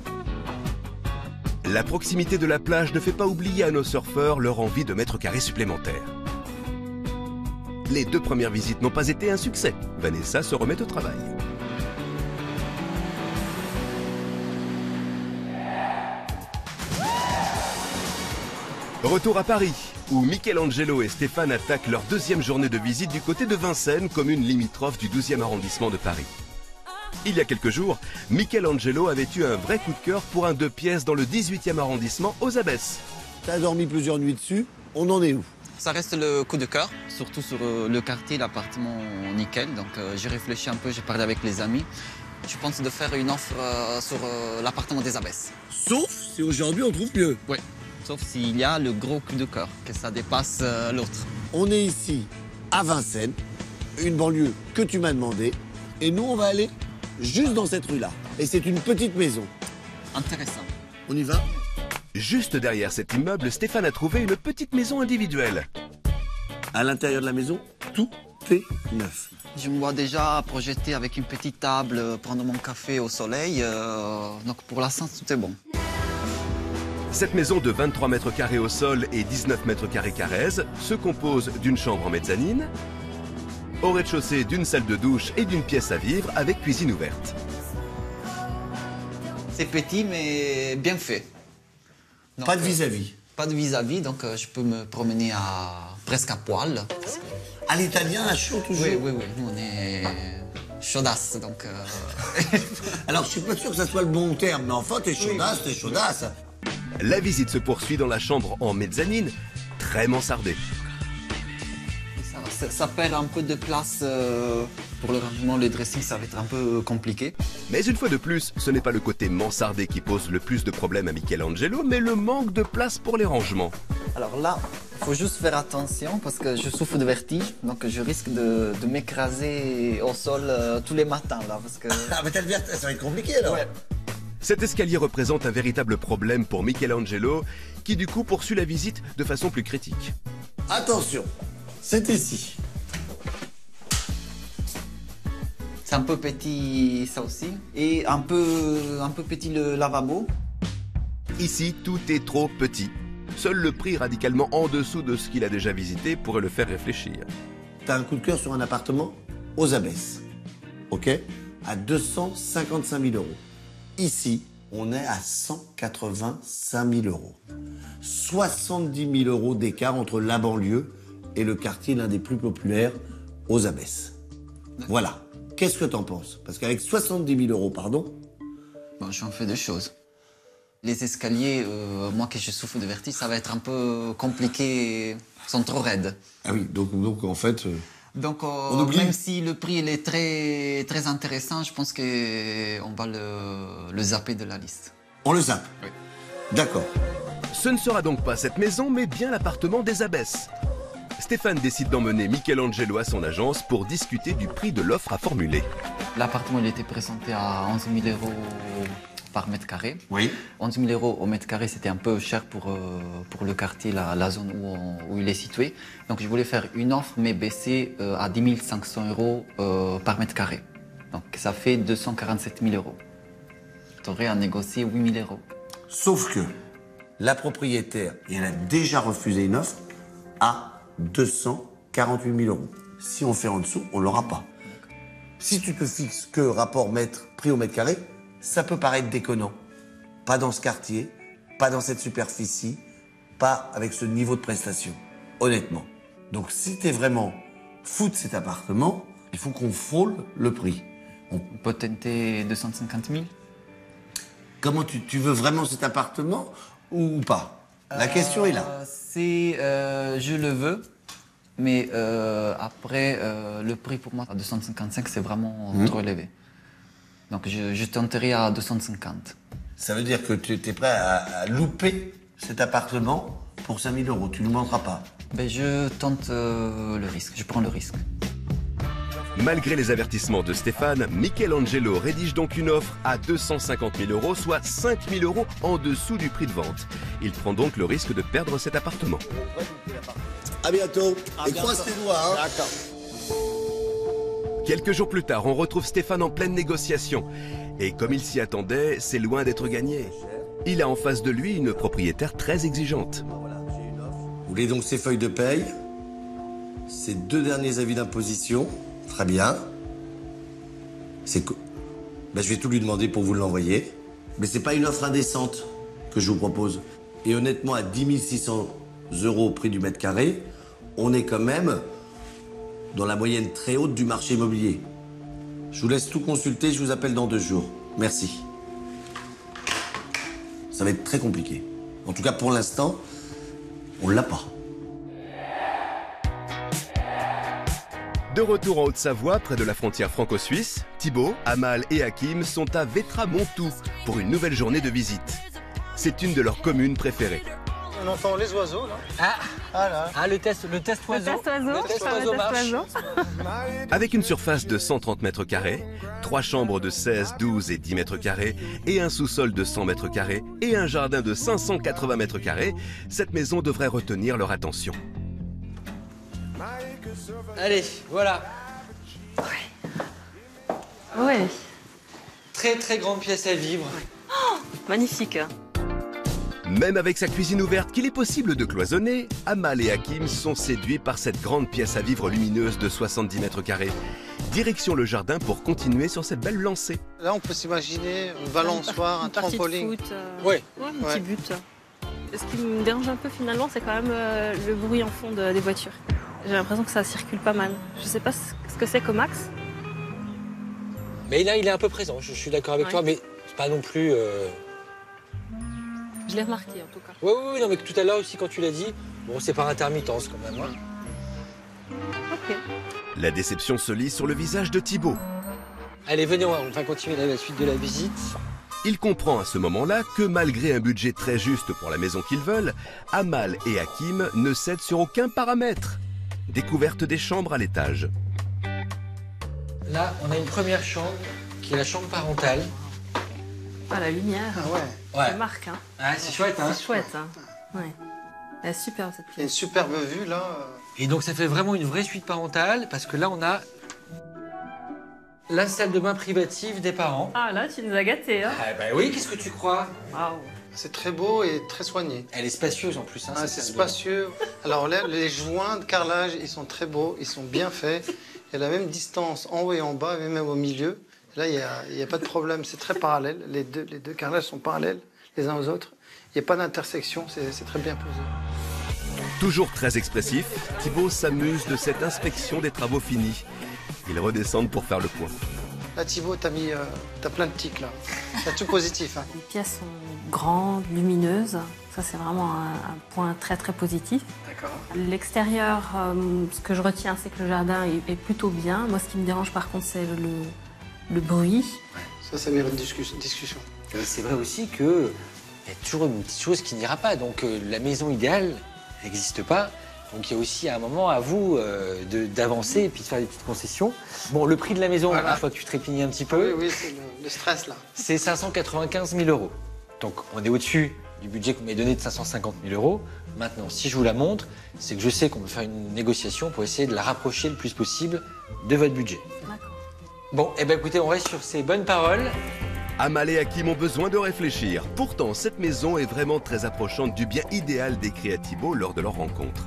La proximité de la plage ne fait pas oublier à nos surfeurs leur envie de mètres carrés supplémentaires. Les 2 premières visites n'ont pas été un succès. Vanessa se remet au travail. Retour à Paris, où Michelangelo et Stéphane attaquent leur 2e journée de visite du côté de Vincennes, commune limitrophe du 12e arrondissement de Paris. Il y a quelques jours, Michelangelo avait eu un vrai coup de cœur pour un 2 pièces dans le 18e arrondissement aux Abbesses. T'as dormi plusieurs nuits dessus. On en est où? Ça reste le coup de cœur, surtout sur le quartier, l'appartement nickel. Donc j'ai réfléchi un peu, j'ai parlé avec les amis. Je pense de faire une offre sur l'appartement des Abbesses. Sauf si aujourd'hui on trouve mieux. Oui, sauf s'il y a le gros coup de cœur, que ça dépasse l'autre. On est ici à Vincennes, une banlieue que tu m'as demandé. Et nous, on va aller juste dans cette rue-là. Et c'est une petite maison. Intéressant. On y va? Juste derrière cet immeuble, Stéphane a trouvé une petite maison individuelle. À l'intérieur de la maison, tout est neuf. Je me vois déjà projeter avec une petite table, prendre mon café au soleil. Donc pour l'instant, tout est bon. Cette maison de 23 mètres carrés au sol et 19 mètres carrés carrez se compose d'une chambre en mezzanine, au rez-de-chaussée d'une salle de douche et d'une pièce à vivre avec cuisine ouverte. C'est petit mais bien fait. Donc, pas de vis-à-vis. Pas de vis-à-vis, donc je peux me promener presque à poil. À l'italien, à chaud toujours? Oui, nous on est chaudasse, donc... Alors je suis pas sûr que ça soit le bon terme, mais enfin t'es chaudasse, t'es chaudasse. La visite se poursuit dans la chambre en mezzanine, très mansardée. Ça perd un peu de place pour le rangement, le dressing, ça va être un peu compliqué. Mais une fois de plus, ce n'est pas le côté mansardé qui pose le plus de problèmes à Michelangelo, mais le manque de place pour les rangements. Alors là, il faut juste faire attention parce que je souffre de vertige, donc je risque de m'écraser au sol tous les matins là. Parce que... Ah mais t'as le vertige, ça va être compliqué alors. Ouais. Cet escalier représente un véritable problème pour Michelangelo, qui du coup poursuit la visite de façon plus critique. Attention, c'est ici. C'est un peu petit ça aussi, et un peu petit le lavabo. Ici, tout est trop petit. Seul le prix radicalement en dessous de ce qu'il a déjà visité pourrait le faire réfléchir. T'as un coup de cœur sur un appartement aux Abbesses, ok? À 255 000 €. Ici, on est à 185 000 €. 70 000 € d'écart entre la banlieue et le quartier l'un des plus populaires aux Abbesses. Voilà. Qu'est-ce que t'en penses? Parce qu'avec 70 000 €, pardon... Bon, j'en fais deux choses. Les escaliers, moi que je souffre de vertige, ça va être un peu compliqué, ils sont trop raides. Ah oui, donc en fait... Donc, on oublie. même si le prix il est très intéressant, je pense qu'on va le zapper de la liste. On le zappe? Oui. D'accord. Ce ne sera donc pas cette maison, mais bien l'appartement des Abbesses. Stéphane décide d'emmener Michelangelo à son agence pour discuter du prix de l'offre à formuler. L'appartement il était présenté à 11 000 € par mètre carré. Oui. 11 000 € au mètre carré, c'était un peu cher pour le quartier, la zone où il est situé. Donc je voulais faire une offre, mais baisser à 10 500 € par mètre carré. Donc ça fait 247 000 €. Tu aurais à négocier 8 000 €. Sauf que la propriétaire, et elle a déjà refusé une offre, à 248 000 €. Si on fait en dessous, on l'aura pas. Si tu te fixes que rapport prix au mètre carré, ça peut paraître déconnant. Pas dans ce quartier, pas dans cette superficie, pas avec ce niveau de prestation, honnêtement. Donc si t'es vraiment fou de cet appartement, il faut qu'on frôle le prix. On peut tenter 250 000. Comment tu veux vraiment cet appartement ou pas? La question est là. Je le veux, mais après, le prix pour moi à 255, c'est vraiment trop élevé. Donc je tenterai à 250. Ça veut dire que tu es prêt à louper cet appartement pour 5 000 €. Tu ne nous mentiras pas. Ben, je tente le risque, je prends le risque. Malgré les avertissements de Stéphane, Michelangelo rédige donc une offre à 250 000 €, soit 5 000 € en dessous du prix de vente. Il prend donc le risque de perdre cet appartement. À bientôt. Et croise tes doigts. Hein. D'accord. Quelques jours plus tard, on retrouve Stéphane en pleine négociation. Et comme il s'y attendait, c'est loin d'être gagné. Il a en face de lui une propriétaire très exigeante. Vous voulez donc ces feuilles de paye, ces 2 derniers avis d'imposition. Très bien. C'est ben, je vais tout lui demander pour vous l'envoyer. Mais c'est pas une offre indécente que je vous propose. Et honnêtement, à 10 600 € au prix du mètre carré, on est quand même dans la moyenne très haute du marché immobilier. Je vous laisse tout consulter, je vous appelle dans 2 jours. Merci. Ça va être très compliqué. En tout cas, pour l'instant, on l'a pas. De retour en Haute-Savoie, près de la frontière franco-suisse, Thibaut, Amal et Hakim sont à Vétramontou pour une nouvelle journée de visite. C'est une de leurs communes préférées. On entend les oiseaux, là. Le test oiseau. Le test oiseau marche. Avec une surface de 130 mètres carrés, 3 chambres de 16, 12 et 10 mètres carrés et un sous-sol de 100 mètres carrés et un jardin de 580 mètres carrés, cette maison devrait retenir leur attention. Allez, voilà. Ouais. Très très grande pièce à vivre. Oh, magnifique. Même avec sa cuisine ouverte qu'il est possible de cloisonner, Amal et Hakim sont séduits par cette grande pièce à vivre lumineuse de 70 mètres carrés. Direction le jardin pour continuer sur cette belle lancée. Là, on peut s'imaginer une balançoire, un trampoline. Foot, ouais. Un petit but. Ce qui me dérange un peu finalement, c'est quand même le bruit en fond des voitures. J'ai l'impression que ça circule pas mal. Je sais pas ce que c'est comme axe. Mais là, il est un peu présent, je suis d'accord avec toi, mais c'est pas non plus... Je l'ai remarqué en tout cas. Oui, non, mais tout à l'heure aussi, quand tu l'as dit, bon, c'est par intermittence quand même. Ok. La déception se lit sur le visage de Thibaut. Allez, venez, on va continuer la suite de la visite. Il comprend à ce moment-là que malgré un budget très juste pour la maison qu'ils veulent, Amal et Hakim ne cèdent sur aucun paramètre. Découverte des chambres à l'étage. Là, on a une première chambre, qui est la chambre parentale. Ah, la lumière. Ah ouais. Ça marque, hein. Ah, c'est chouette, hein. C'est chouette, hein. Ouais. Elle est superbe, cette Il y a une pièce. superbe vue, là. Et donc, ça fait vraiment une vraie suite parentale, parce que là, on a la salle de bain privative des parents. Ah, là, tu nous as gâtés, hein. Ah, bah oui, qu'est-ce que tu crois? Waouh. C'est très beau et très soigné. Elle est spacieuse en plus, hein. C'est spacieux. Alors là, les joints de carrelage, ils sont très beaux, ils sont bien faits. Il y a la même distance en haut et en bas, et même au milieu. Là, il n'y a pas de problème, c'est très parallèle. Les deux carrelages sont parallèles les uns aux autres. Il n'y a pas d'intersection, c'est très bien posé. Toujours très expressif, Thibaut s'amuse de cette inspection des travaux finis. Ils redescendent pour faire le point. Là, Thibaut, t'as plein de tics, là. T'as tout positif. Hein. Les pièces sont grandes, lumineuses. Ça, c'est vraiment un point très, très positif. D'accord. L'extérieur, ce que je retiens, c'est que le jardin est plutôt bien. Moi, ce qui me dérange, par contre, c'est le bruit. Ça mérite discussion. C'est vrai aussi qu'il y a toujours une petite chose qui n'ira pas. Donc, la maison idéale n'existe pas. Donc, il y a aussi un moment à vous d'avancer et puis de faire des petites concessions. Bon, le prix de la maison, voilà. Je vois que tu trépignes un petit peu. Oui, c'est le stress, là. C'est 595 000 €. Donc, on est au-dessus du budget que vous m'avez donné de 550 000 €. Maintenant, si je vous la montre, c'est que je sais qu'on peut faire une négociation pour essayer de la rapprocher le plus possible de votre budget. D'accord. Bon, eh ben écoutez, on reste sur ces bonnes paroles. Amal et Hakim ont besoin de réfléchir. Pourtant, cette maison est vraiment très approchante du bien idéal décrit à Thibaut lors de leur rencontre.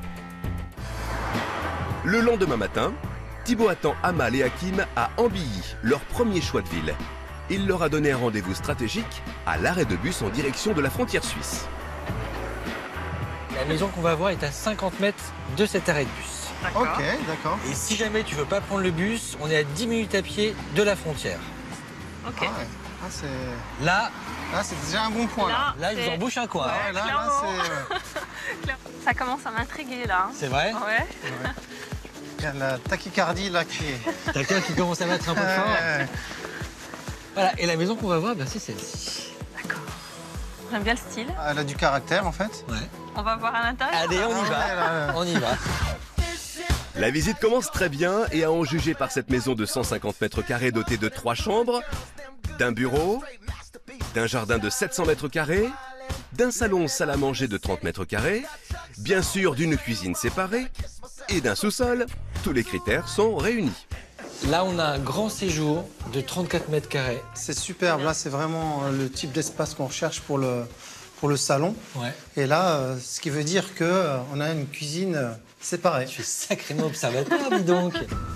Le lendemain matin, Thibaut attend Amal et Hakim à Ambilly, leur premier choix de ville. Il leur a donné un rendez-vous stratégique à l'arrêt de bus en direction de la frontière suisse. La maison qu'on va voir est à 50 mètres de cet arrêt de bus. Ok, d'accord. Et si jamais tu veux pas prendre le bus, on est à 10 minutes à pied de la frontière. Ok. Ah ouais. Ah, Là, c'est déjà un bon point. là, je vous embauche un coin. Ouais, là, c'est... Ça commence à m'intriguer, là. Hein. C'est vrai? Ouais. Il y a la tachycardie, là, qui est... T'as quelqu'un qui commence à mettre un peu fort. Voilà, et la maison qu'on va voir, ben, c'est celle-ci. D'accord. J'aime bien le style. Elle a du caractère, en fait. Ouais. On va voir à l'intérieur. Allez, on y va. On y va. La visite commence très bien et à en juger par cette maison de 150 mètres carrés dotée de 3 chambres, d'un bureau, d'un jardin de 700 mètres carrés, d'un salon-salle à manger de 30 mètres carrés, bien sûr d'une cuisine séparée et d'un sous-sol. Tous les critères sont réunis. Là, on a un grand séjour de 34 mètres carrés. C'est superbe. Là, c'est vraiment le type d'espace qu'on recherche pour le salon. Ouais. Et là, ce qui veut dire qu'on a une cuisine séparée. Tu es sacrément observateur, dis donc.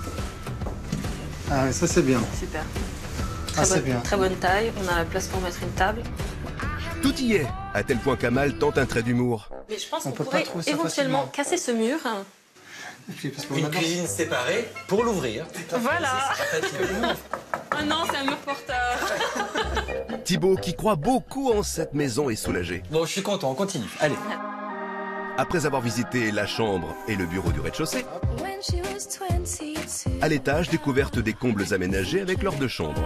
Ah, ça, c'est bien. Super. Très bonne taille. On a la place pour mettre une table. Tout y est, à tel point qu'Amal tente un trait d'humour. Mais je pense On qu'on peut pas pourrait trouver ça éventuellement facilement. casser ce mur. Une cuisine séparée pour l'ouvrir. Voilà. Ah non, c'est un mur porteur. Thibaut, qui croit beaucoup en cette maison, est soulagé. Bon, je suis content, on continue. Allez. Après avoir visité la chambre et le bureau du rez-de-chaussée, à l'étage, découverte des combles aménagés avec leurs 2 chambres.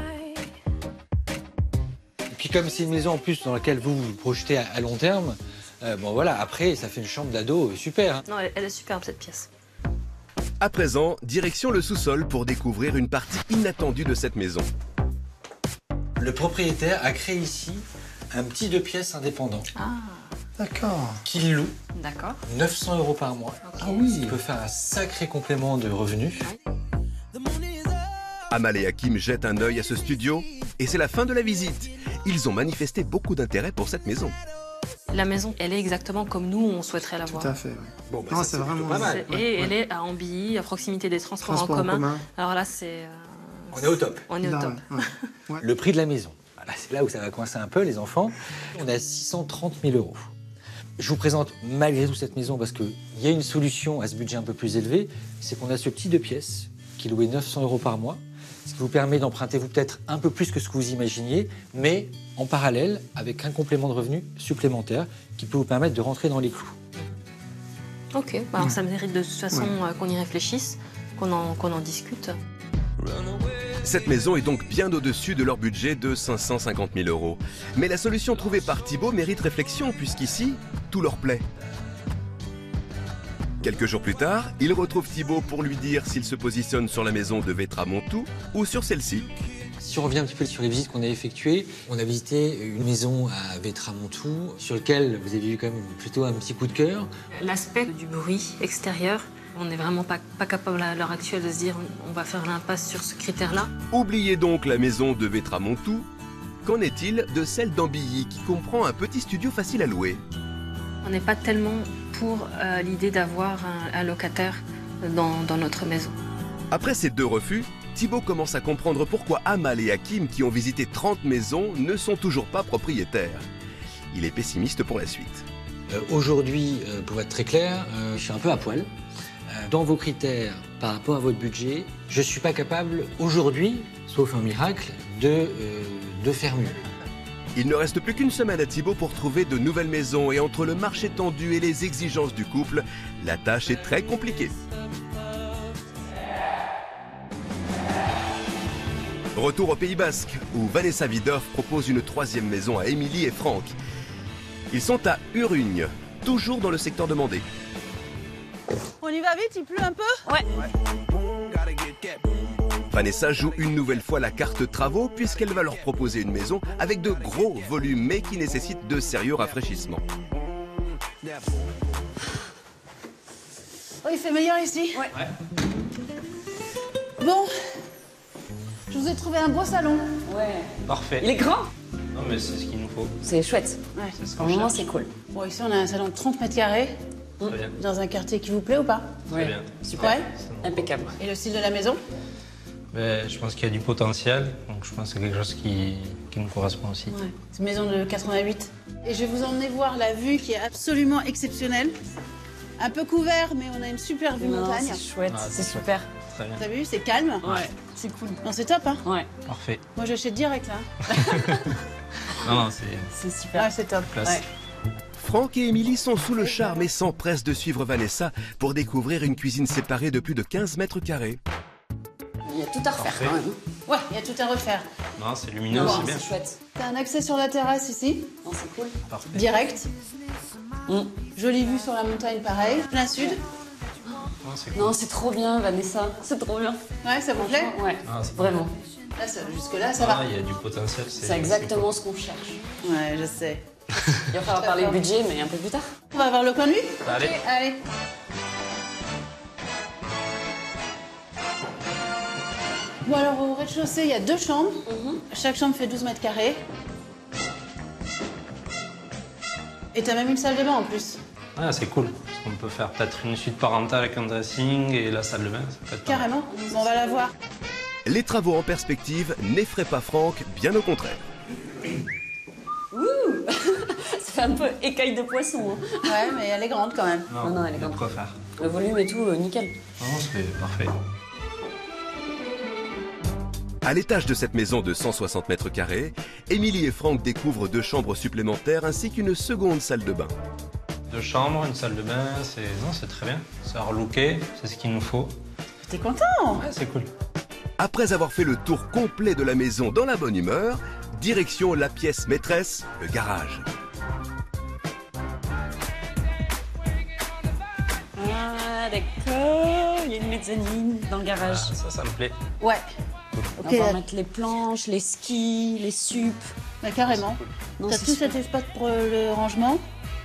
Et puis comme c'est une maison en plus dans laquelle vous vous projetez à long terme, bon voilà, après ça fait une chambre d'ado super. Hein. Non, elle est superbe cette pièce. À présent, direction le sous-sol pour découvrir une partie inattendue de cette maison. Le propriétaire a créé ici un petit 2 pièces indépendant. Ah, D'accord. Qu'il loue d'accord. 900 € par mois. Ah oui. Ce qui peut faire un sacré complément de revenus. Amal et Hakim jettent un œil à ce studio et c'est la fin de la visite. Ils ont manifesté beaucoup d'intérêt pour cette maison. La maison, elle est exactement comme nous, on souhaiterait la voir. Tout à fait. Oui. Bon, bah, Non, ça, c'est vraiment pas mal. Et elle est à Ambilly, à proximité des transports en commun. Alors là, c'est... On est au top. On est au Là, top. ouais, ouais. Le prix de la maison. Voilà, c'est là où ça va coincer un peu, les enfants. On est à 630 000 €. Je vous présente malgré tout cette maison parce qu'il y a une solution à ce budget un peu plus élevé. C'est qu'on a ce petit 2 pièces qui est loué 900 € par mois. Ce qui vous permet d'emprunter vous peut-être un peu plus que ce que vous imaginiez, mais en parallèle avec un complément de revenus supplémentaire qui peut vous permettre de rentrer dans les clous. Ok, bah alors ça mérite de toute façon qu'on y réfléchisse, qu'on en discute. Cette maison est donc bien au-dessus de leur budget de 550 000 €. Mais la solution trouvée par Thibaut mérite réflexion puisqu'ici, tout leur plaît. Quelques jours plus tard, il retrouve Thibaut pour lui dire s'il se positionne sur la maison de Vétramontou ou sur celle-ci. Si on revient un petit peu sur les visites qu'on a effectuées, on a visité une maison à Vétramontou sur laquelle vous avez eu quand même plutôt un petit coup de cœur. L'aspect du bruit extérieur, on n'est vraiment pas capable à l'heure actuelle de se dire on va faire l'impasse sur ce critère-là. Oubliez donc la maison de Vétramontou. Qu'en est-il de celle d'Ambilly qui comprend un petit studio facile à louer? On n'est pas tellement pour l'idée d'avoir un locataire dans notre maison. Après ces 2 refus, Thibaut commence à comprendre pourquoi Amal et Hakim, qui ont visité 30 maisons, ne sont toujours pas propriétaires. Il est pessimiste pour la suite. Aujourd'hui, pour être très clair, je suis un peu à poil. Dans vos critères, par rapport à votre budget, je ne suis pas capable aujourd'hui, sauf un miracle, de faire mieux. Il ne reste plus qu'une semaine à Thibaut pour trouver de nouvelles maisons et entre le marché tendu et les exigences du couple, la tâche est très compliquée. Retour au Pays Basque, où Vanessa Vidorf propose une 3e maison à Émilie et Franck. Ils sont à Urugne, toujours dans le secteur demandé. On y va vite, il pleut un peu? Ouais. Vanessa joue une nouvelle fois la carte travaux puisqu'elle va leur proposer une maison avec de gros volumes mais qui nécessite de sérieux rafraîchissements. Oh, il fait meilleur ici? Ouais. Bon, je vous ai trouvé un beau salon. Ouais. Parfait. Il est grand? Non, mais c'est ce qu'il nous faut. C'est chouette. Ouais. Pour le moment, c'est cool. Bon, ici, on a un salon de 30 mètres carrés. Très bien. Dans un quartier qui vous plaît ou pas? Très bien. Super. Ouais. Impeccable. Et le style de la maison? Ben, je pense qu'il y a du potentiel, donc je pense que c'est quelque chose qui nous correspond aussi. Ouais. C'est une maison de 88. Et je vais vous emmener voir la vue qui est absolument exceptionnelle. Un peu couvert, mais on a une super vue montagne. C'est chouette, Ah, c'est c'est super. Très bien. T'as vu, c'est calme. Ouais, c'est cool. Non, c'est top, hein? Ouais, Parfait. Moi, j'achète direct, là. Non, c'est c'est super. Ah, c'est top. classe. Ouais. Franck et Émilie sont sous le charme et s'empressent de suivre Vanessa pour découvrir une cuisine séparée de plus de 15 mètres carrés. Il y a tout à refaire Parfait. quand même. Ouais, il y a tout à refaire. Non, c'est lumineux, Non, c'est bien. c'est chouette. T'as un accès sur la terrasse ici, Non, c'est cool. Parfait. direct. Mm. Jolie vue sur la montagne, pareil. Plein sud. Non, c'est cool. Non, c'est trop bien, Vanessa. C'est trop bien. Ouais, ça vous plaît? Franchement, ouais, Ah, c'est vraiment. Là, jusque-là, ça va. Ah, il y a du potentiel. C'est exactement ce qu'on cherche. Ouais, je sais. Il va falloir parler budget, mais un peu plus tard. On va voir le coin de vue? Allez. Ok, allez. Bon, alors, au rez-de-chaussée, il y a 2 chambres. Chaque chambre fait 12 mètres carrés. Et t'as même une salle de bain en plus. Ah, c'est cool. Parce qu'on peut faire peut-être une suite parentale avec un dressing et la salle de bain. Ça peut être pas mal. Carrément. Bon, on va la voir. Les travaux en perspective n'effraient pas Franck, bien au contraire. Ça fait un peu écaille de poisson. Hein. Ouais, mais elle est grande quand même. Non, elle est il y a de grande. quoi faire. Le volume et tout, nickel. Non, c'est parfait. À l'étage de cette maison de 160 mètres carrés, Émilie et Franck découvrent 2 chambres supplémentaires ainsi qu'une seconde salle de bain. 2 chambres, une salle de bain, c'est très bien. C'est relooké, c'est ce qu'il nous faut. T'es content? Ouais, c'est cool. Après avoir fait le tour complet de la maison dans la bonne humeur, direction la pièce maîtresse, le garage. Ah, d'accord. Il y a une mezzanine dans le garage. Ah, ça me plaît. Ouais. On va mettre les planches, les skis, les supes. Bah, carrément. Non, T'as c'est tout super. cet espace pour le rangement.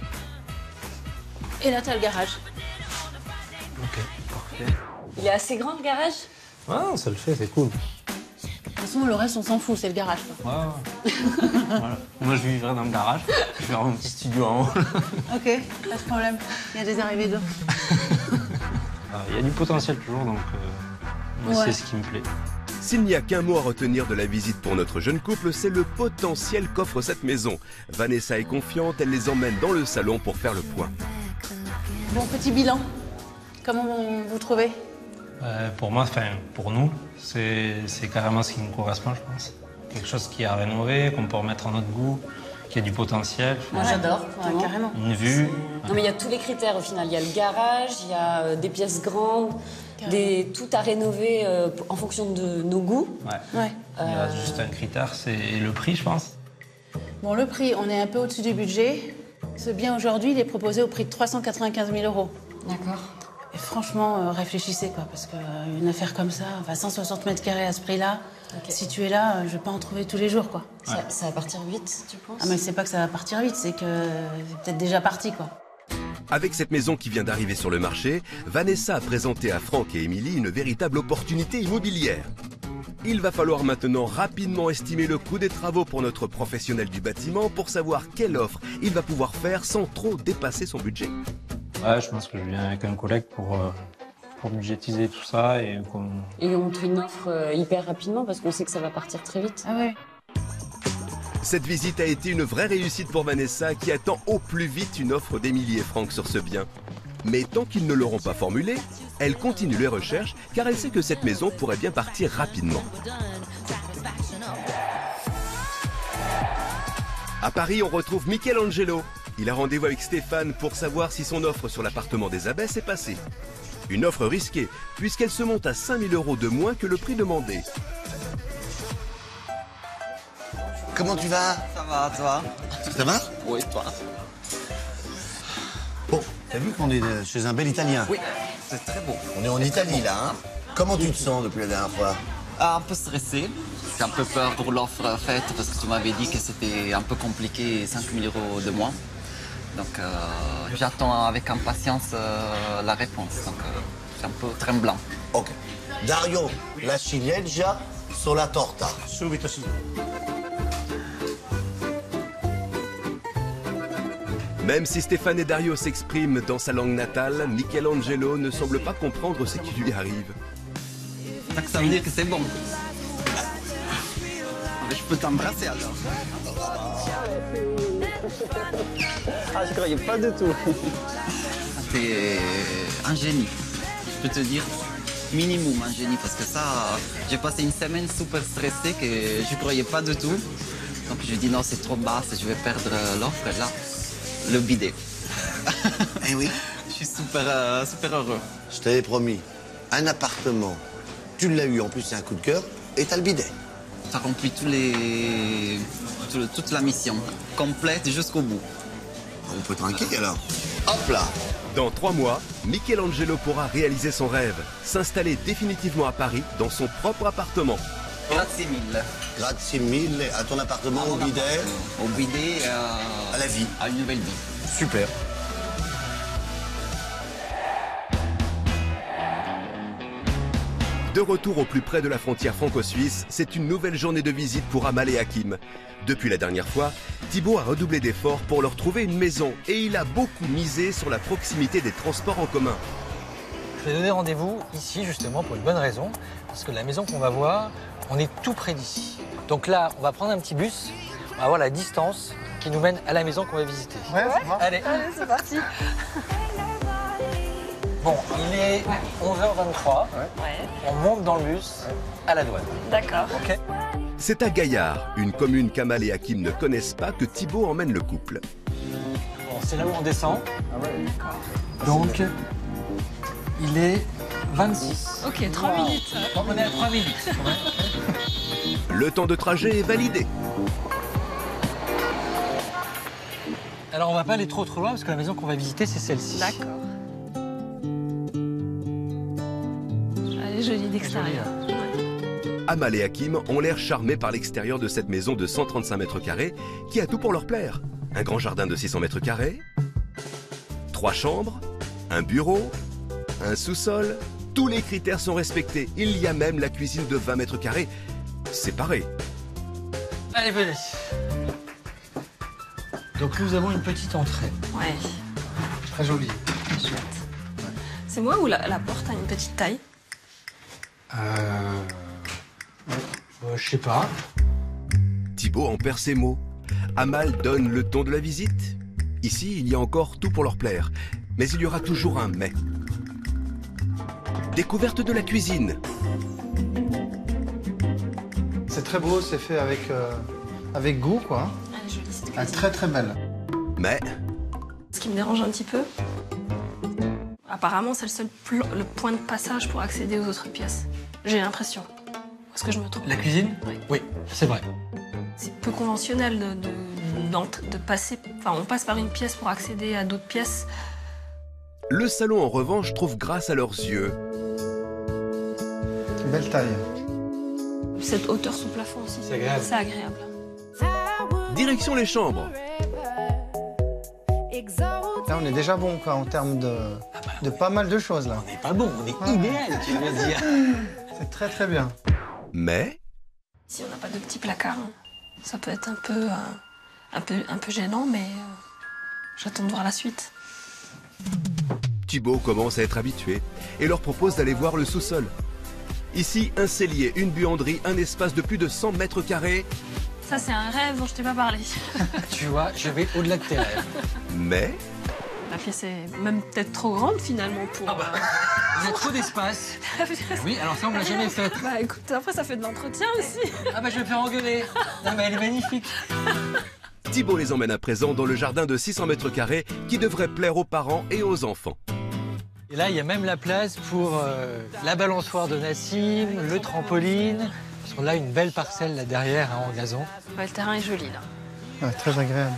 Et là, t'as le garage. Ok, parfait. Il est assez grand le garage? Ah, ça le fait, c'est cool. De toute façon, le reste, on s'en fout, c'est le garage. Quoi. Ouais. Voilà. Moi, je vivrai dans le garage. Je vais avoir mon petit studio en haut. Ok, pas de problème. Il y a des arrivées d'eau. Il y a du potentiel toujours, donc moi, Ouais. c'est ce qui me plaît. S'il n'y a qu'un mot à retenir de la visite pour notre jeune couple, c'est le potentiel qu'offre cette maison. Vanessa est confiante, elle les emmène dans le salon pour faire le point. Bon, petit bilan. Comment vous trouvez? Pour moi, enfin, pour nous, c'est carrément ce qui nous correspond, je pense. Quelque chose qui est à rénover, qu'on peut remettre en notre goût, qui a du potentiel. Moi j'adore, Ouais, carrément. Une vue. Non mais il y a tous les critères au final. Il y a le garage, il y a des pièces grandes, tout à rénover en fonction de nos goûts. Ouais. Il y a juste un critère, c'est le prix, je pense. Bon, le prix, on est un peu au-dessus du budget. Ce bien aujourd'hui, il est proposé au prix de 395 000 €. D'accord. Et franchement, réfléchissez quoi, parce qu'une affaire comme ça, enfin 160 mètres carrés à ce prix-là, si tu es là, je vais pas en trouver tous les jours quoi. Ça va partir vite, tu penses? Ah mais c'est pas que ça va partir vite, c'est que c'est peut-être déjà parti quoi. Avec cette maison qui vient d'arriver sur le marché, Vanessa a présenté à Franck et Émilie une véritable opportunité immobilière. Il va falloir maintenant rapidement estimer le coût des travaux pour notre professionnel du bâtiment pour savoir quelle offre il va pouvoir faire sans trop dépasser son budget. Ouais, je pense que je viens avec un collègue pour budgétiser tout ça et qu'on... Et on te fait une offre hyper rapidement parce qu'on sait que ça va partir très vite. Ah ouais. Cette visite a été une vraie réussite pour Vanessa qui attend au plus vite une offre d'Émilie et Franck sur ce bien. Mais tant qu'ils ne l'auront pas formulée, elle continue les recherches car elle sait que cette maison pourrait bien partir rapidement. À Paris, on retrouve Michelangelo. Il a rendez-vous avec Stéphane pour savoir si son offre sur l'appartement des Abbesses est passée. Une offre risquée, puisqu'elle se monte à 5 000 € de moins que le prix demandé. Comment tu vas? Ça va, toi? Ça va? Oui, toi? Bon, t'as vu qu'on est chez un bel Italien? Oui, c'est très beau. On est en Italie, là, hein? Comment tu te sens depuis la dernière fois? Un peu stressé. J'ai un peu peur pour l'offre faite parce que tu m'avais dit que c'était un peu compliqué, 5 000 € de moins. Donc j'attends avec impatience la réponse. Donc je suis un peu tremblant. Ok. Dario, la ciliegia sulla torta. Subito, sì. Même si Stéphane et Dario s'expriment dans sa langue natale, Michelangelo ne semble pas comprendre ce qui lui arrive. Donc ça veut dire que c'est bon. Je peux t'embrasser alors. Ah, je croyais pas du tout. T'es un génie. Je peux te dire minimum un génie parce que ça, j'ai passé une semaine super stressée que je croyais pas du tout. Donc je dis non, c'est trop bas, je vais perdre l'offre. Et là, le bidet. Eh oui. Je suis super heureux. Je t'avais promis un appartement. Tu l'as eu, en plus c'est un coup de cœur, et t'as le bidet. Ça remplit toute la mission, complète jusqu'au bout. On peut tranquille alors. Hop là. Dans 3 mois, Michelangelo pourra réaliser son rêve, s'installer définitivement à Paris dans son propre appartement. Grazie mille. Grazie mille à ton appartement, au bidet. Au bidet, à la vie. À une nouvelle vie. Super. De retour au plus près de la frontière franco-suisse, c'est une nouvelle journée de visite pour Amal et Hakim. Depuis la dernière fois, Thibaut a redoublé d'efforts pour leur trouver une maison et il a beaucoup misé sur la proximité des transports en commun. Je vais donner rendez-vous ici justement pour une bonne raison, parce que la maison qu'on va voir, on est tout près d'ici. Donc là, on va prendre un petit bus, on va voir la distance qui nous mène à la maison qu'on va visiter. Ouais, ça va. Allez, c'est parti. Bon, il est 11h23, on monte dans le bus à la douane. D'accord. Ok. C'est à Gaillard, une commune qu'Amal et Hakim ne connaissent pas, que Thibaut emmène le couple. Bon, c'est là où on descend. Donc, il est 26. Ok, 3 minutes. Donc on est à 3 minutes. Le temps de trajet est validé. Alors on va pas aller trop loin parce que la maison qu'on va visiter c'est celle-ci. D'accord. Elle est jolie d'extérieur. Amal et Hakim ont l'air charmés par l'extérieur de cette maison de 135 mètres carrés qui a tout pour leur plaire. Un grand jardin de 600 mètres carrés, 3 chambres, un bureau, un sous-sol. Tous les critères sont respectés. Il y a même la cuisine de 20 mètres carrés séparée. Allez, venez. Donc nous avons une petite entrée. Ouais. Très jolie. Chouette. C'est moi ou la porte a une petite taille? Je sais pas. Thibaut en perd ses mots. Amal donne le ton de la visite. Ici, il y a encore tout pour leur plaire. Mais il y aura toujours un mais. Découverte de la cuisine. C'est très beau, c'est fait avec goût, quoi. Elle est jolie cette cuisine. Elle est très très belle. Mais Ce qui me dérange un petit peu, apparemment c'est le point de passage pour accéder aux autres pièces. J'ai l'impression. Est-ce que je me trompe? La cuisine? Oui, c'est vrai. C'est peu conventionnel de passer... Enfin, on passe par une pièce pour accéder à d'autres pièces. le salon, en revanche, trouve grâce à leurs yeux. Belle taille. Cette hauteur sous plafond aussi. C'est agréable. C'est agréable. Direction les chambres. Là, on est déjà bon, quoi, en termes de pas mal de choses, là. On n'est pas bon, on est idéal, tu veux dire. C'est très très bien. Mais Si on n'a pas de petits placards, ça peut être un peu gênant, mais j'attends de voir la suite. Thibaut commence à être habitué et leur propose d'aller voir le sous-sol. Ici, un cellier, une buanderie, un espace de plus de 100 mètres carrés. Ça, c'est un rêve dont je t'ai pas parlé. Tu vois, je vais au-delà de tes rêves. Mais La pièce est même peut-être trop grande, finalement, pour... Il y a trop d'espace. Oui, alors ça, on ne l'a jamais fait. Bah écoute, après, ça fait de l'entretien aussi. Ah bah, je vais me faire engueuler. Non, mais elle est magnifique. Thibaut les emmène à présent dans le jardin de 600 mètres carrés qui devrait plaire aux parents et aux enfants. Et là, il y a même la place pour la balançoire de Nassim, le trampoline. Parce qu'on a une belle parcelle là derrière, hein, en gazon. Ouais, le terrain est joli, là. Ouais, très agréable.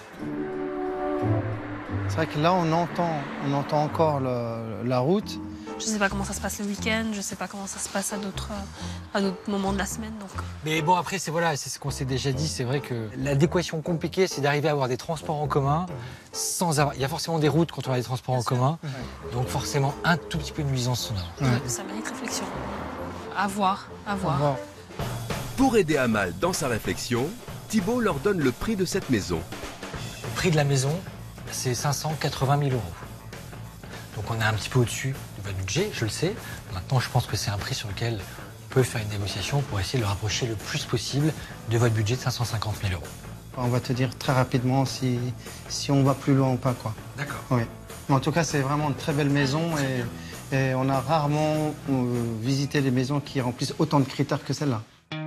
C'est vrai que là, on entend encore la route. Je sais pas comment ça se passe le week-end, je sais pas comment ça se passe à d'autres moments de la semaine, donc... Mais bon, après, c'est ce qu'on s'est déjà dit. C'est vrai que l'adéquation compliquée, c'est d'arriver à avoir des transports en commun sans avoir... Il y a forcément des routes quand on a des transports en commun. Donc forcément, un tout petit peu de nuisance sonore. Ouais, ça mérite réflexion. À voir, à voir. Pour aider Amal dans sa réflexion, Thibaut leur donne le prix de cette maison. Le prix de la maison, c'est 580 000 €. Donc on est un petit peu au-dessus de votre budget, je le sais. Maintenant, je pense que c'est un prix sur lequel on peut faire une négociation pour essayer de le rapprocher le plus possible de votre budget de 550 000 €. On va te dire très rapidement si on va plus loin ou pas, quoi. D'accord. Oui. Mais en tout cas, c'est vraiment une très belle maison et on a rarement visité des maisons qui remplissent autant de critères que celle-là.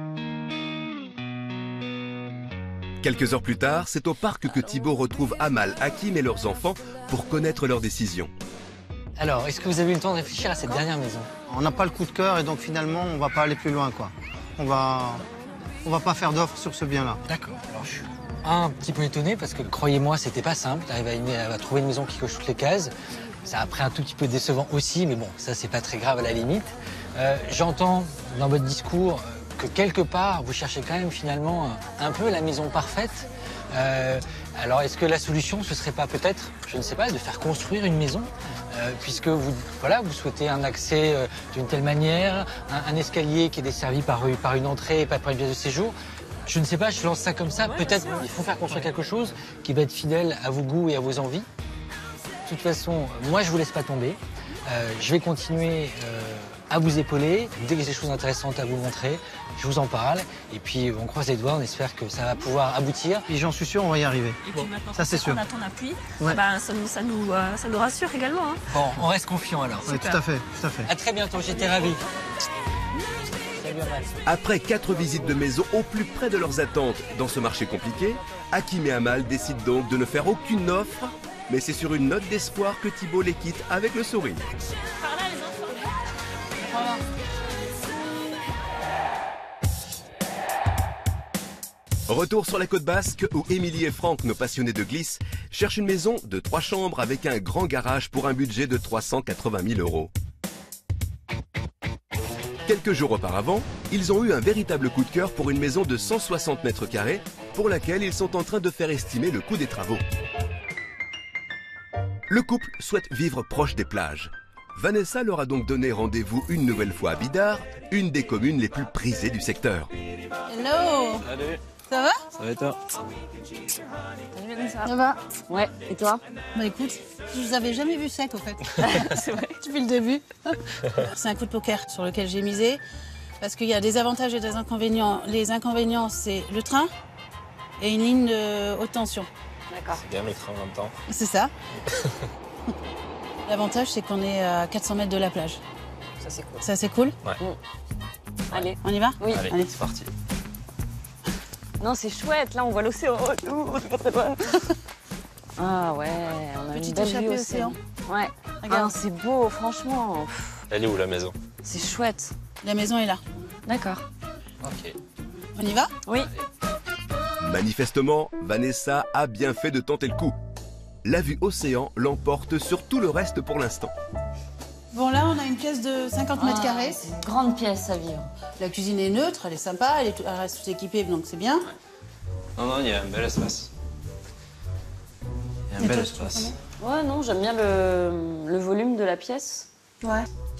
Quelques heures plus tard, c'est au parc que Thibaut retrouve Amal, Hakim et leurs enfants pour connaître leurs décisions. Alors, est-ce que vous avez eu le temps de réfléchir à cette dernière maison? On n'a pas le coup de cœur et donc finalement, on va pas aller plus loin, quoi. On va pas faire d'offre sur ce bien-là. D'accord. Alors, je suis un petit peu étonné parce que, croyez-moi, c'était pas simple d'arriver à trouver une maison qui coche toutes les cases. Ça a pris un tout petit peu décevant aussi, mais bon, ça, c'est pas très grave à la limite. J'entends dans votre discours que quelque part, vous cherchez quand même finalement un peu la maison parfaite. Alors, est-ce que la solution, ce serait pas peut-être, je ne sais pas, de faire construire une maison puisque vous souhaitez un accès d'une telle manière, un escalier qui est desservi par une entrée et pas par une pièce de séjour. Je ne sais pas, je lance ça comme ça. Peut-être il faut faire construire quelque chose qui va être fidèle à vos goûts et à vos envies. De toute façon, moi, je vous laisse pas tomber. Je vais continuer à vous épauler. Dès que j'ai des choses intéressantes à vous montrer, je vous en parle. Et puis, on croise les doigts, on espère que ça va pouvoir aboutir. Et j'en suis sûr, on va y arriver. Et puis maintenant, ça, c'est sûr. On a ton appui. Ouais. Ben, ça nous rassure également. Hein. Bon, on reste confiant alors. Oui, tout à fait, tout à fait. À très bientôt, j'étais ravi. Après 4 visites de maison au plus près de leurs attentes dans ce marché compliqué, Hakim et Amal décident donc de ne faire aucune offre, mais c'est sur une note d'espoir que Thibaut les quitte avec le sourire. Retour sur la côte basque où Émilie et Franck, nos passionnés de glisse, cherchent une maison de 3 chambres avec un grand garage pour un budget de 380 000 €. Quelques jours auparavant, ils ont eu un véritable coup de cœur pour une maison de 160 mètres carrés pour laquelle ils sont en train de faire estimer le coût des travaux. Le couple souhaite vivre proche des plages. Vanessa leur a donc donné rendez-vous une nouvelle fois à Bidart, une des communes les plus prisées du secteur. Hello. Salut. Ça va? Ça va et toi? Ça va? Ouais, et toi? Bah écoute, je vous avais jamais vu sec au fait. C'est vrai. Depuis le début. C'est un coup de poker sur lequel j'ai misé. Parce qu'il y a des avantages et des inconvénients. Les inconvénients, c'est le train et une ligne de haute tension. D'accord. C'est bien le train en même temps. C'est ça. L'avantage, c'est qu'on est à 400 mètres de la plage. Ça, c'est cool. Ça, c'est cool? Ouais. Allez. On y va? Oui. Allez, c'est parti. Non, c'est chouette. Là, on voit l'océan. C'est pas très loin. Ah ouais, on a Petit une belle échappée vue océan. Ouais. Regarde. Ah, c'est beau, franchement. Elle est où la maison? C'est chouette. La maison est là. D'accord. Ok. On y va? Oui. Manifestement, Vanessa a bien fait de tenter le coup. La vue océan l'emporte sur tout le reste pour l'instant. Bon, là, on a une pièce de 50 mètres carrés. C'est une grande pièce à vivre. La cuisine est neutre, elle est sympa, elle reste toute équipée, donc c'est bien. Non, non, il y a un bel espace. Il y a un bel espace. Ouais, non, j'aime bien le volume de la pièce. Ouais.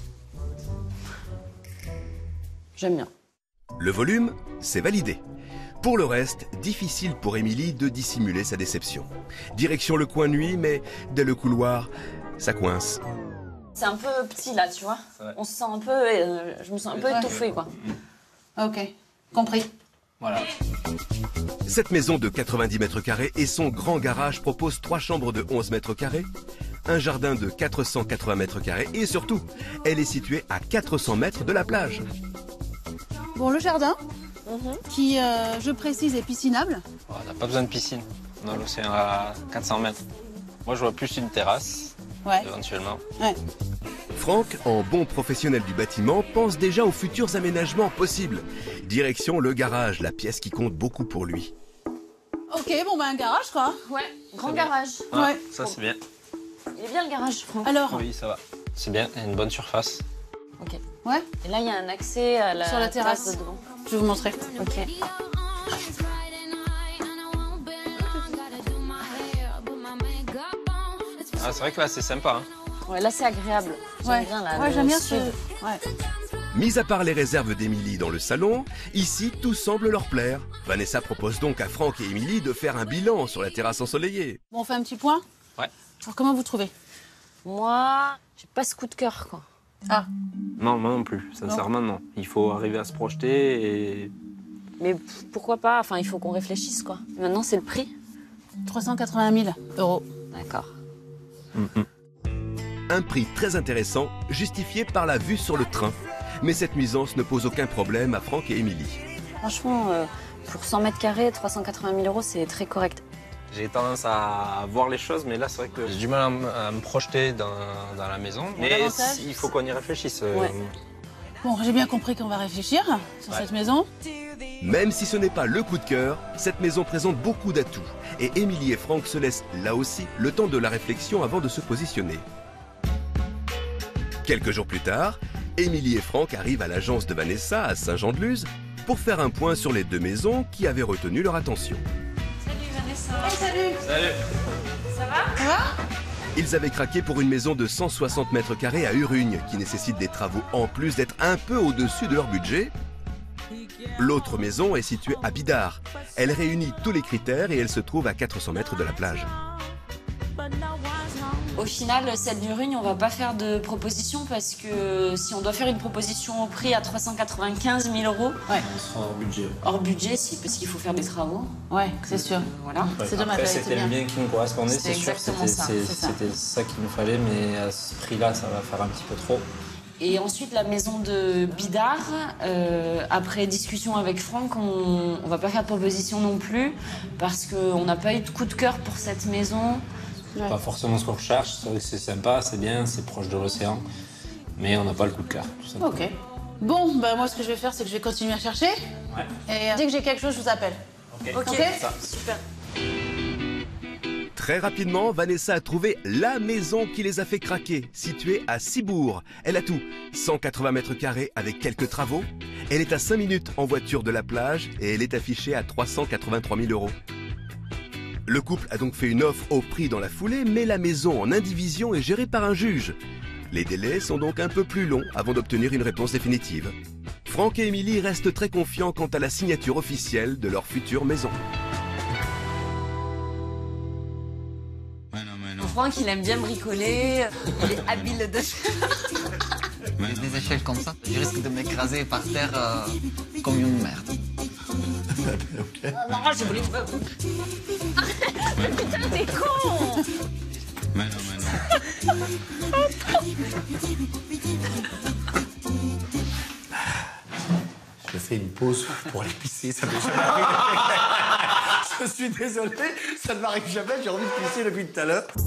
J'aime bien. Le volume, c'est validé. Pour le reste, difficile pour Émilie de dissimuler sa déception. Direction le coin nuit, mais dès le couloir, ça coince. C'est un peu petit là, tu vois. Ouais. On se sent un peu, je me sens un peu étouffée, quoi. Ok, compris. Voilà. Cette maison de 90 mètres carrés et son grand garage propose 3 chambres de 11 mètres carrés, un jardin de 480 mètres carrés et surtout, elle est située à 400 mètres de la plage. Bon, le jardin, qui, je précise, est piscinable. On n'a pas besoin de piscine. On a l'océan à 400 mètres. Moi, je vois plus une terrasse, éventuellement. Ouais. Franck, en bon professionnel du bâtiment, pense déjà aux futurs aménagements possibles. Direction le garage, la pièce qui compte beaucoup pour lui. Ok, bon, bah un garage, quoi. Ouais, grand garage. Ah, Ouais. ça, c'est bien. Il est bien le garage, Franck. Alors, Oui, ça va. C'est bien, il y a une bonne surface. Ok. ouais, Et là, il y a un accès à la sur la terrasse. de devant. Je vais vous montrer. Ok. Ah, c'est vrai que là, c'est sympa. Hein. Ouais, là, c'est agréable. J'aime bien, là, ouais, le j'aime bien sud. Ouais. Mis à part les réserves d'Émilie dans le salon, ici tout semble leur plaire. Vanessa propose donc à Franck et Émilie de faire un bilan sur la terrasse ensoleillée. Bon, on fait un petit point? Ouais. Alors, comment vous trouvez? Moi, j'ai pas ce coup de cœur, quoi. Ah, Non, moi non plus. Sincèrement, non. Il faut arriver à se projeter et... Mais pourquoi pas? Enfin, il faut qu'on réfléchisse, quoi. Maintenant, c'est le prix. 380 000 €. D'accord. Un prix très intéressant, justifié par la vue sur le train. Mais cette nuisance ne pose aucun problème à Franck et Émilie. Franchement, pour 100 mètres carrés, 380 000 €, c'est très correct. J'ai tendance à voir les choses, mais là, c'est vrai que j'ai du mal à me projeter dans la maison. Mais l'avantage, il faut qu'on y réfléchisse. Ouais. Bon, j'ai bien compris qu'on va réfléchir sur cette maison. Même si ce n'est pas le coup de cœur, cette maison présente beaucoup d'atouts. Et Émilie et Franck se laissent, là aussi, le temps de la réflexion avant de se positionner. Quelques jours plus tard, Émilie et Franck arrivent à l'agence de Vanessa à Saint-Jean-de-Luz pour faire un point sur les 2 maisons qui avaient retenu leur attention. Salut Vanessa. Hey, salut. Salut. Ça va? Ça va? Ils avaient craqué pour une maison de 160 mètres carrés à Urugne, qui nécessite des travaux en plus d'être un peu au-dessus de leur budget. L'autre maison est située à Bidart. Elle réunit tous les critères et elle se trouve à 400 mètres de la plage. Au final, celle du Rugne, on va pas faire de proposition parce que si on doit faire une proposition au prix à 395 000 €, Ouais. On sera hors budget. hors budget, parce qu'il faut faire des travaux. Ouais, c'est sûr. Voilà. C'est dommage, Après, elle était c'était le bien. bien qui nous correspondait, C'était c'est sûr. exactement ça, c'est ça. C'était ça qu'il nous fallait, mais à ce prix-là, ça va faire un petit peu trop. Et ensuite, la maison de Bidart, après discussion avec Franck, on va pas faire de proposition non plus, parce qu'on n'a pas eu de coup de cœur pour cette maison. C'est pas forcément ce qu'on recherche, c'est vrai que c'est sympa, c'est bien, c'est proche de l'océan, mais on n'a pas le coup de cœur, tout simplement. Ok. Bon, bah moi ce que je vais faire, c'est que je vais continuer à chercher. Ouais. Et dès que j'ai quelque chose, je vous appelle. Ok, super. Très rapidement, Vanessa a trouvé la maison qui les a fait craquer, située à Cibourg. Elle a tout, 180 mètres carrés avec quelques travaux. Elle est à 5 minutes en voiture de la plage et elle est affichée à 383 000 €. Le couple a donc fait une offre au prix dans la foulée, mais la maison en indivision est gérée par un juge. Les délais sont donc un peu plus longs avant d'obtenir une réponse définitive. Franck et Émilie restent très confiants quant à la signature officielle de leur future maison. Franck, il aime bien bricoler, il est habile de... Des échelles comme ça, je risque de m'écraser par terre comme une merde. Ok. Non, je voulais pas. Putain, t'es con! Mais non. Je fais une pause pour aller pisser, ça m'est jamais arrivé. Je suis désolé, ça ne m'arrive jamais, j'ai envie de pisser depuis tout à l'heure.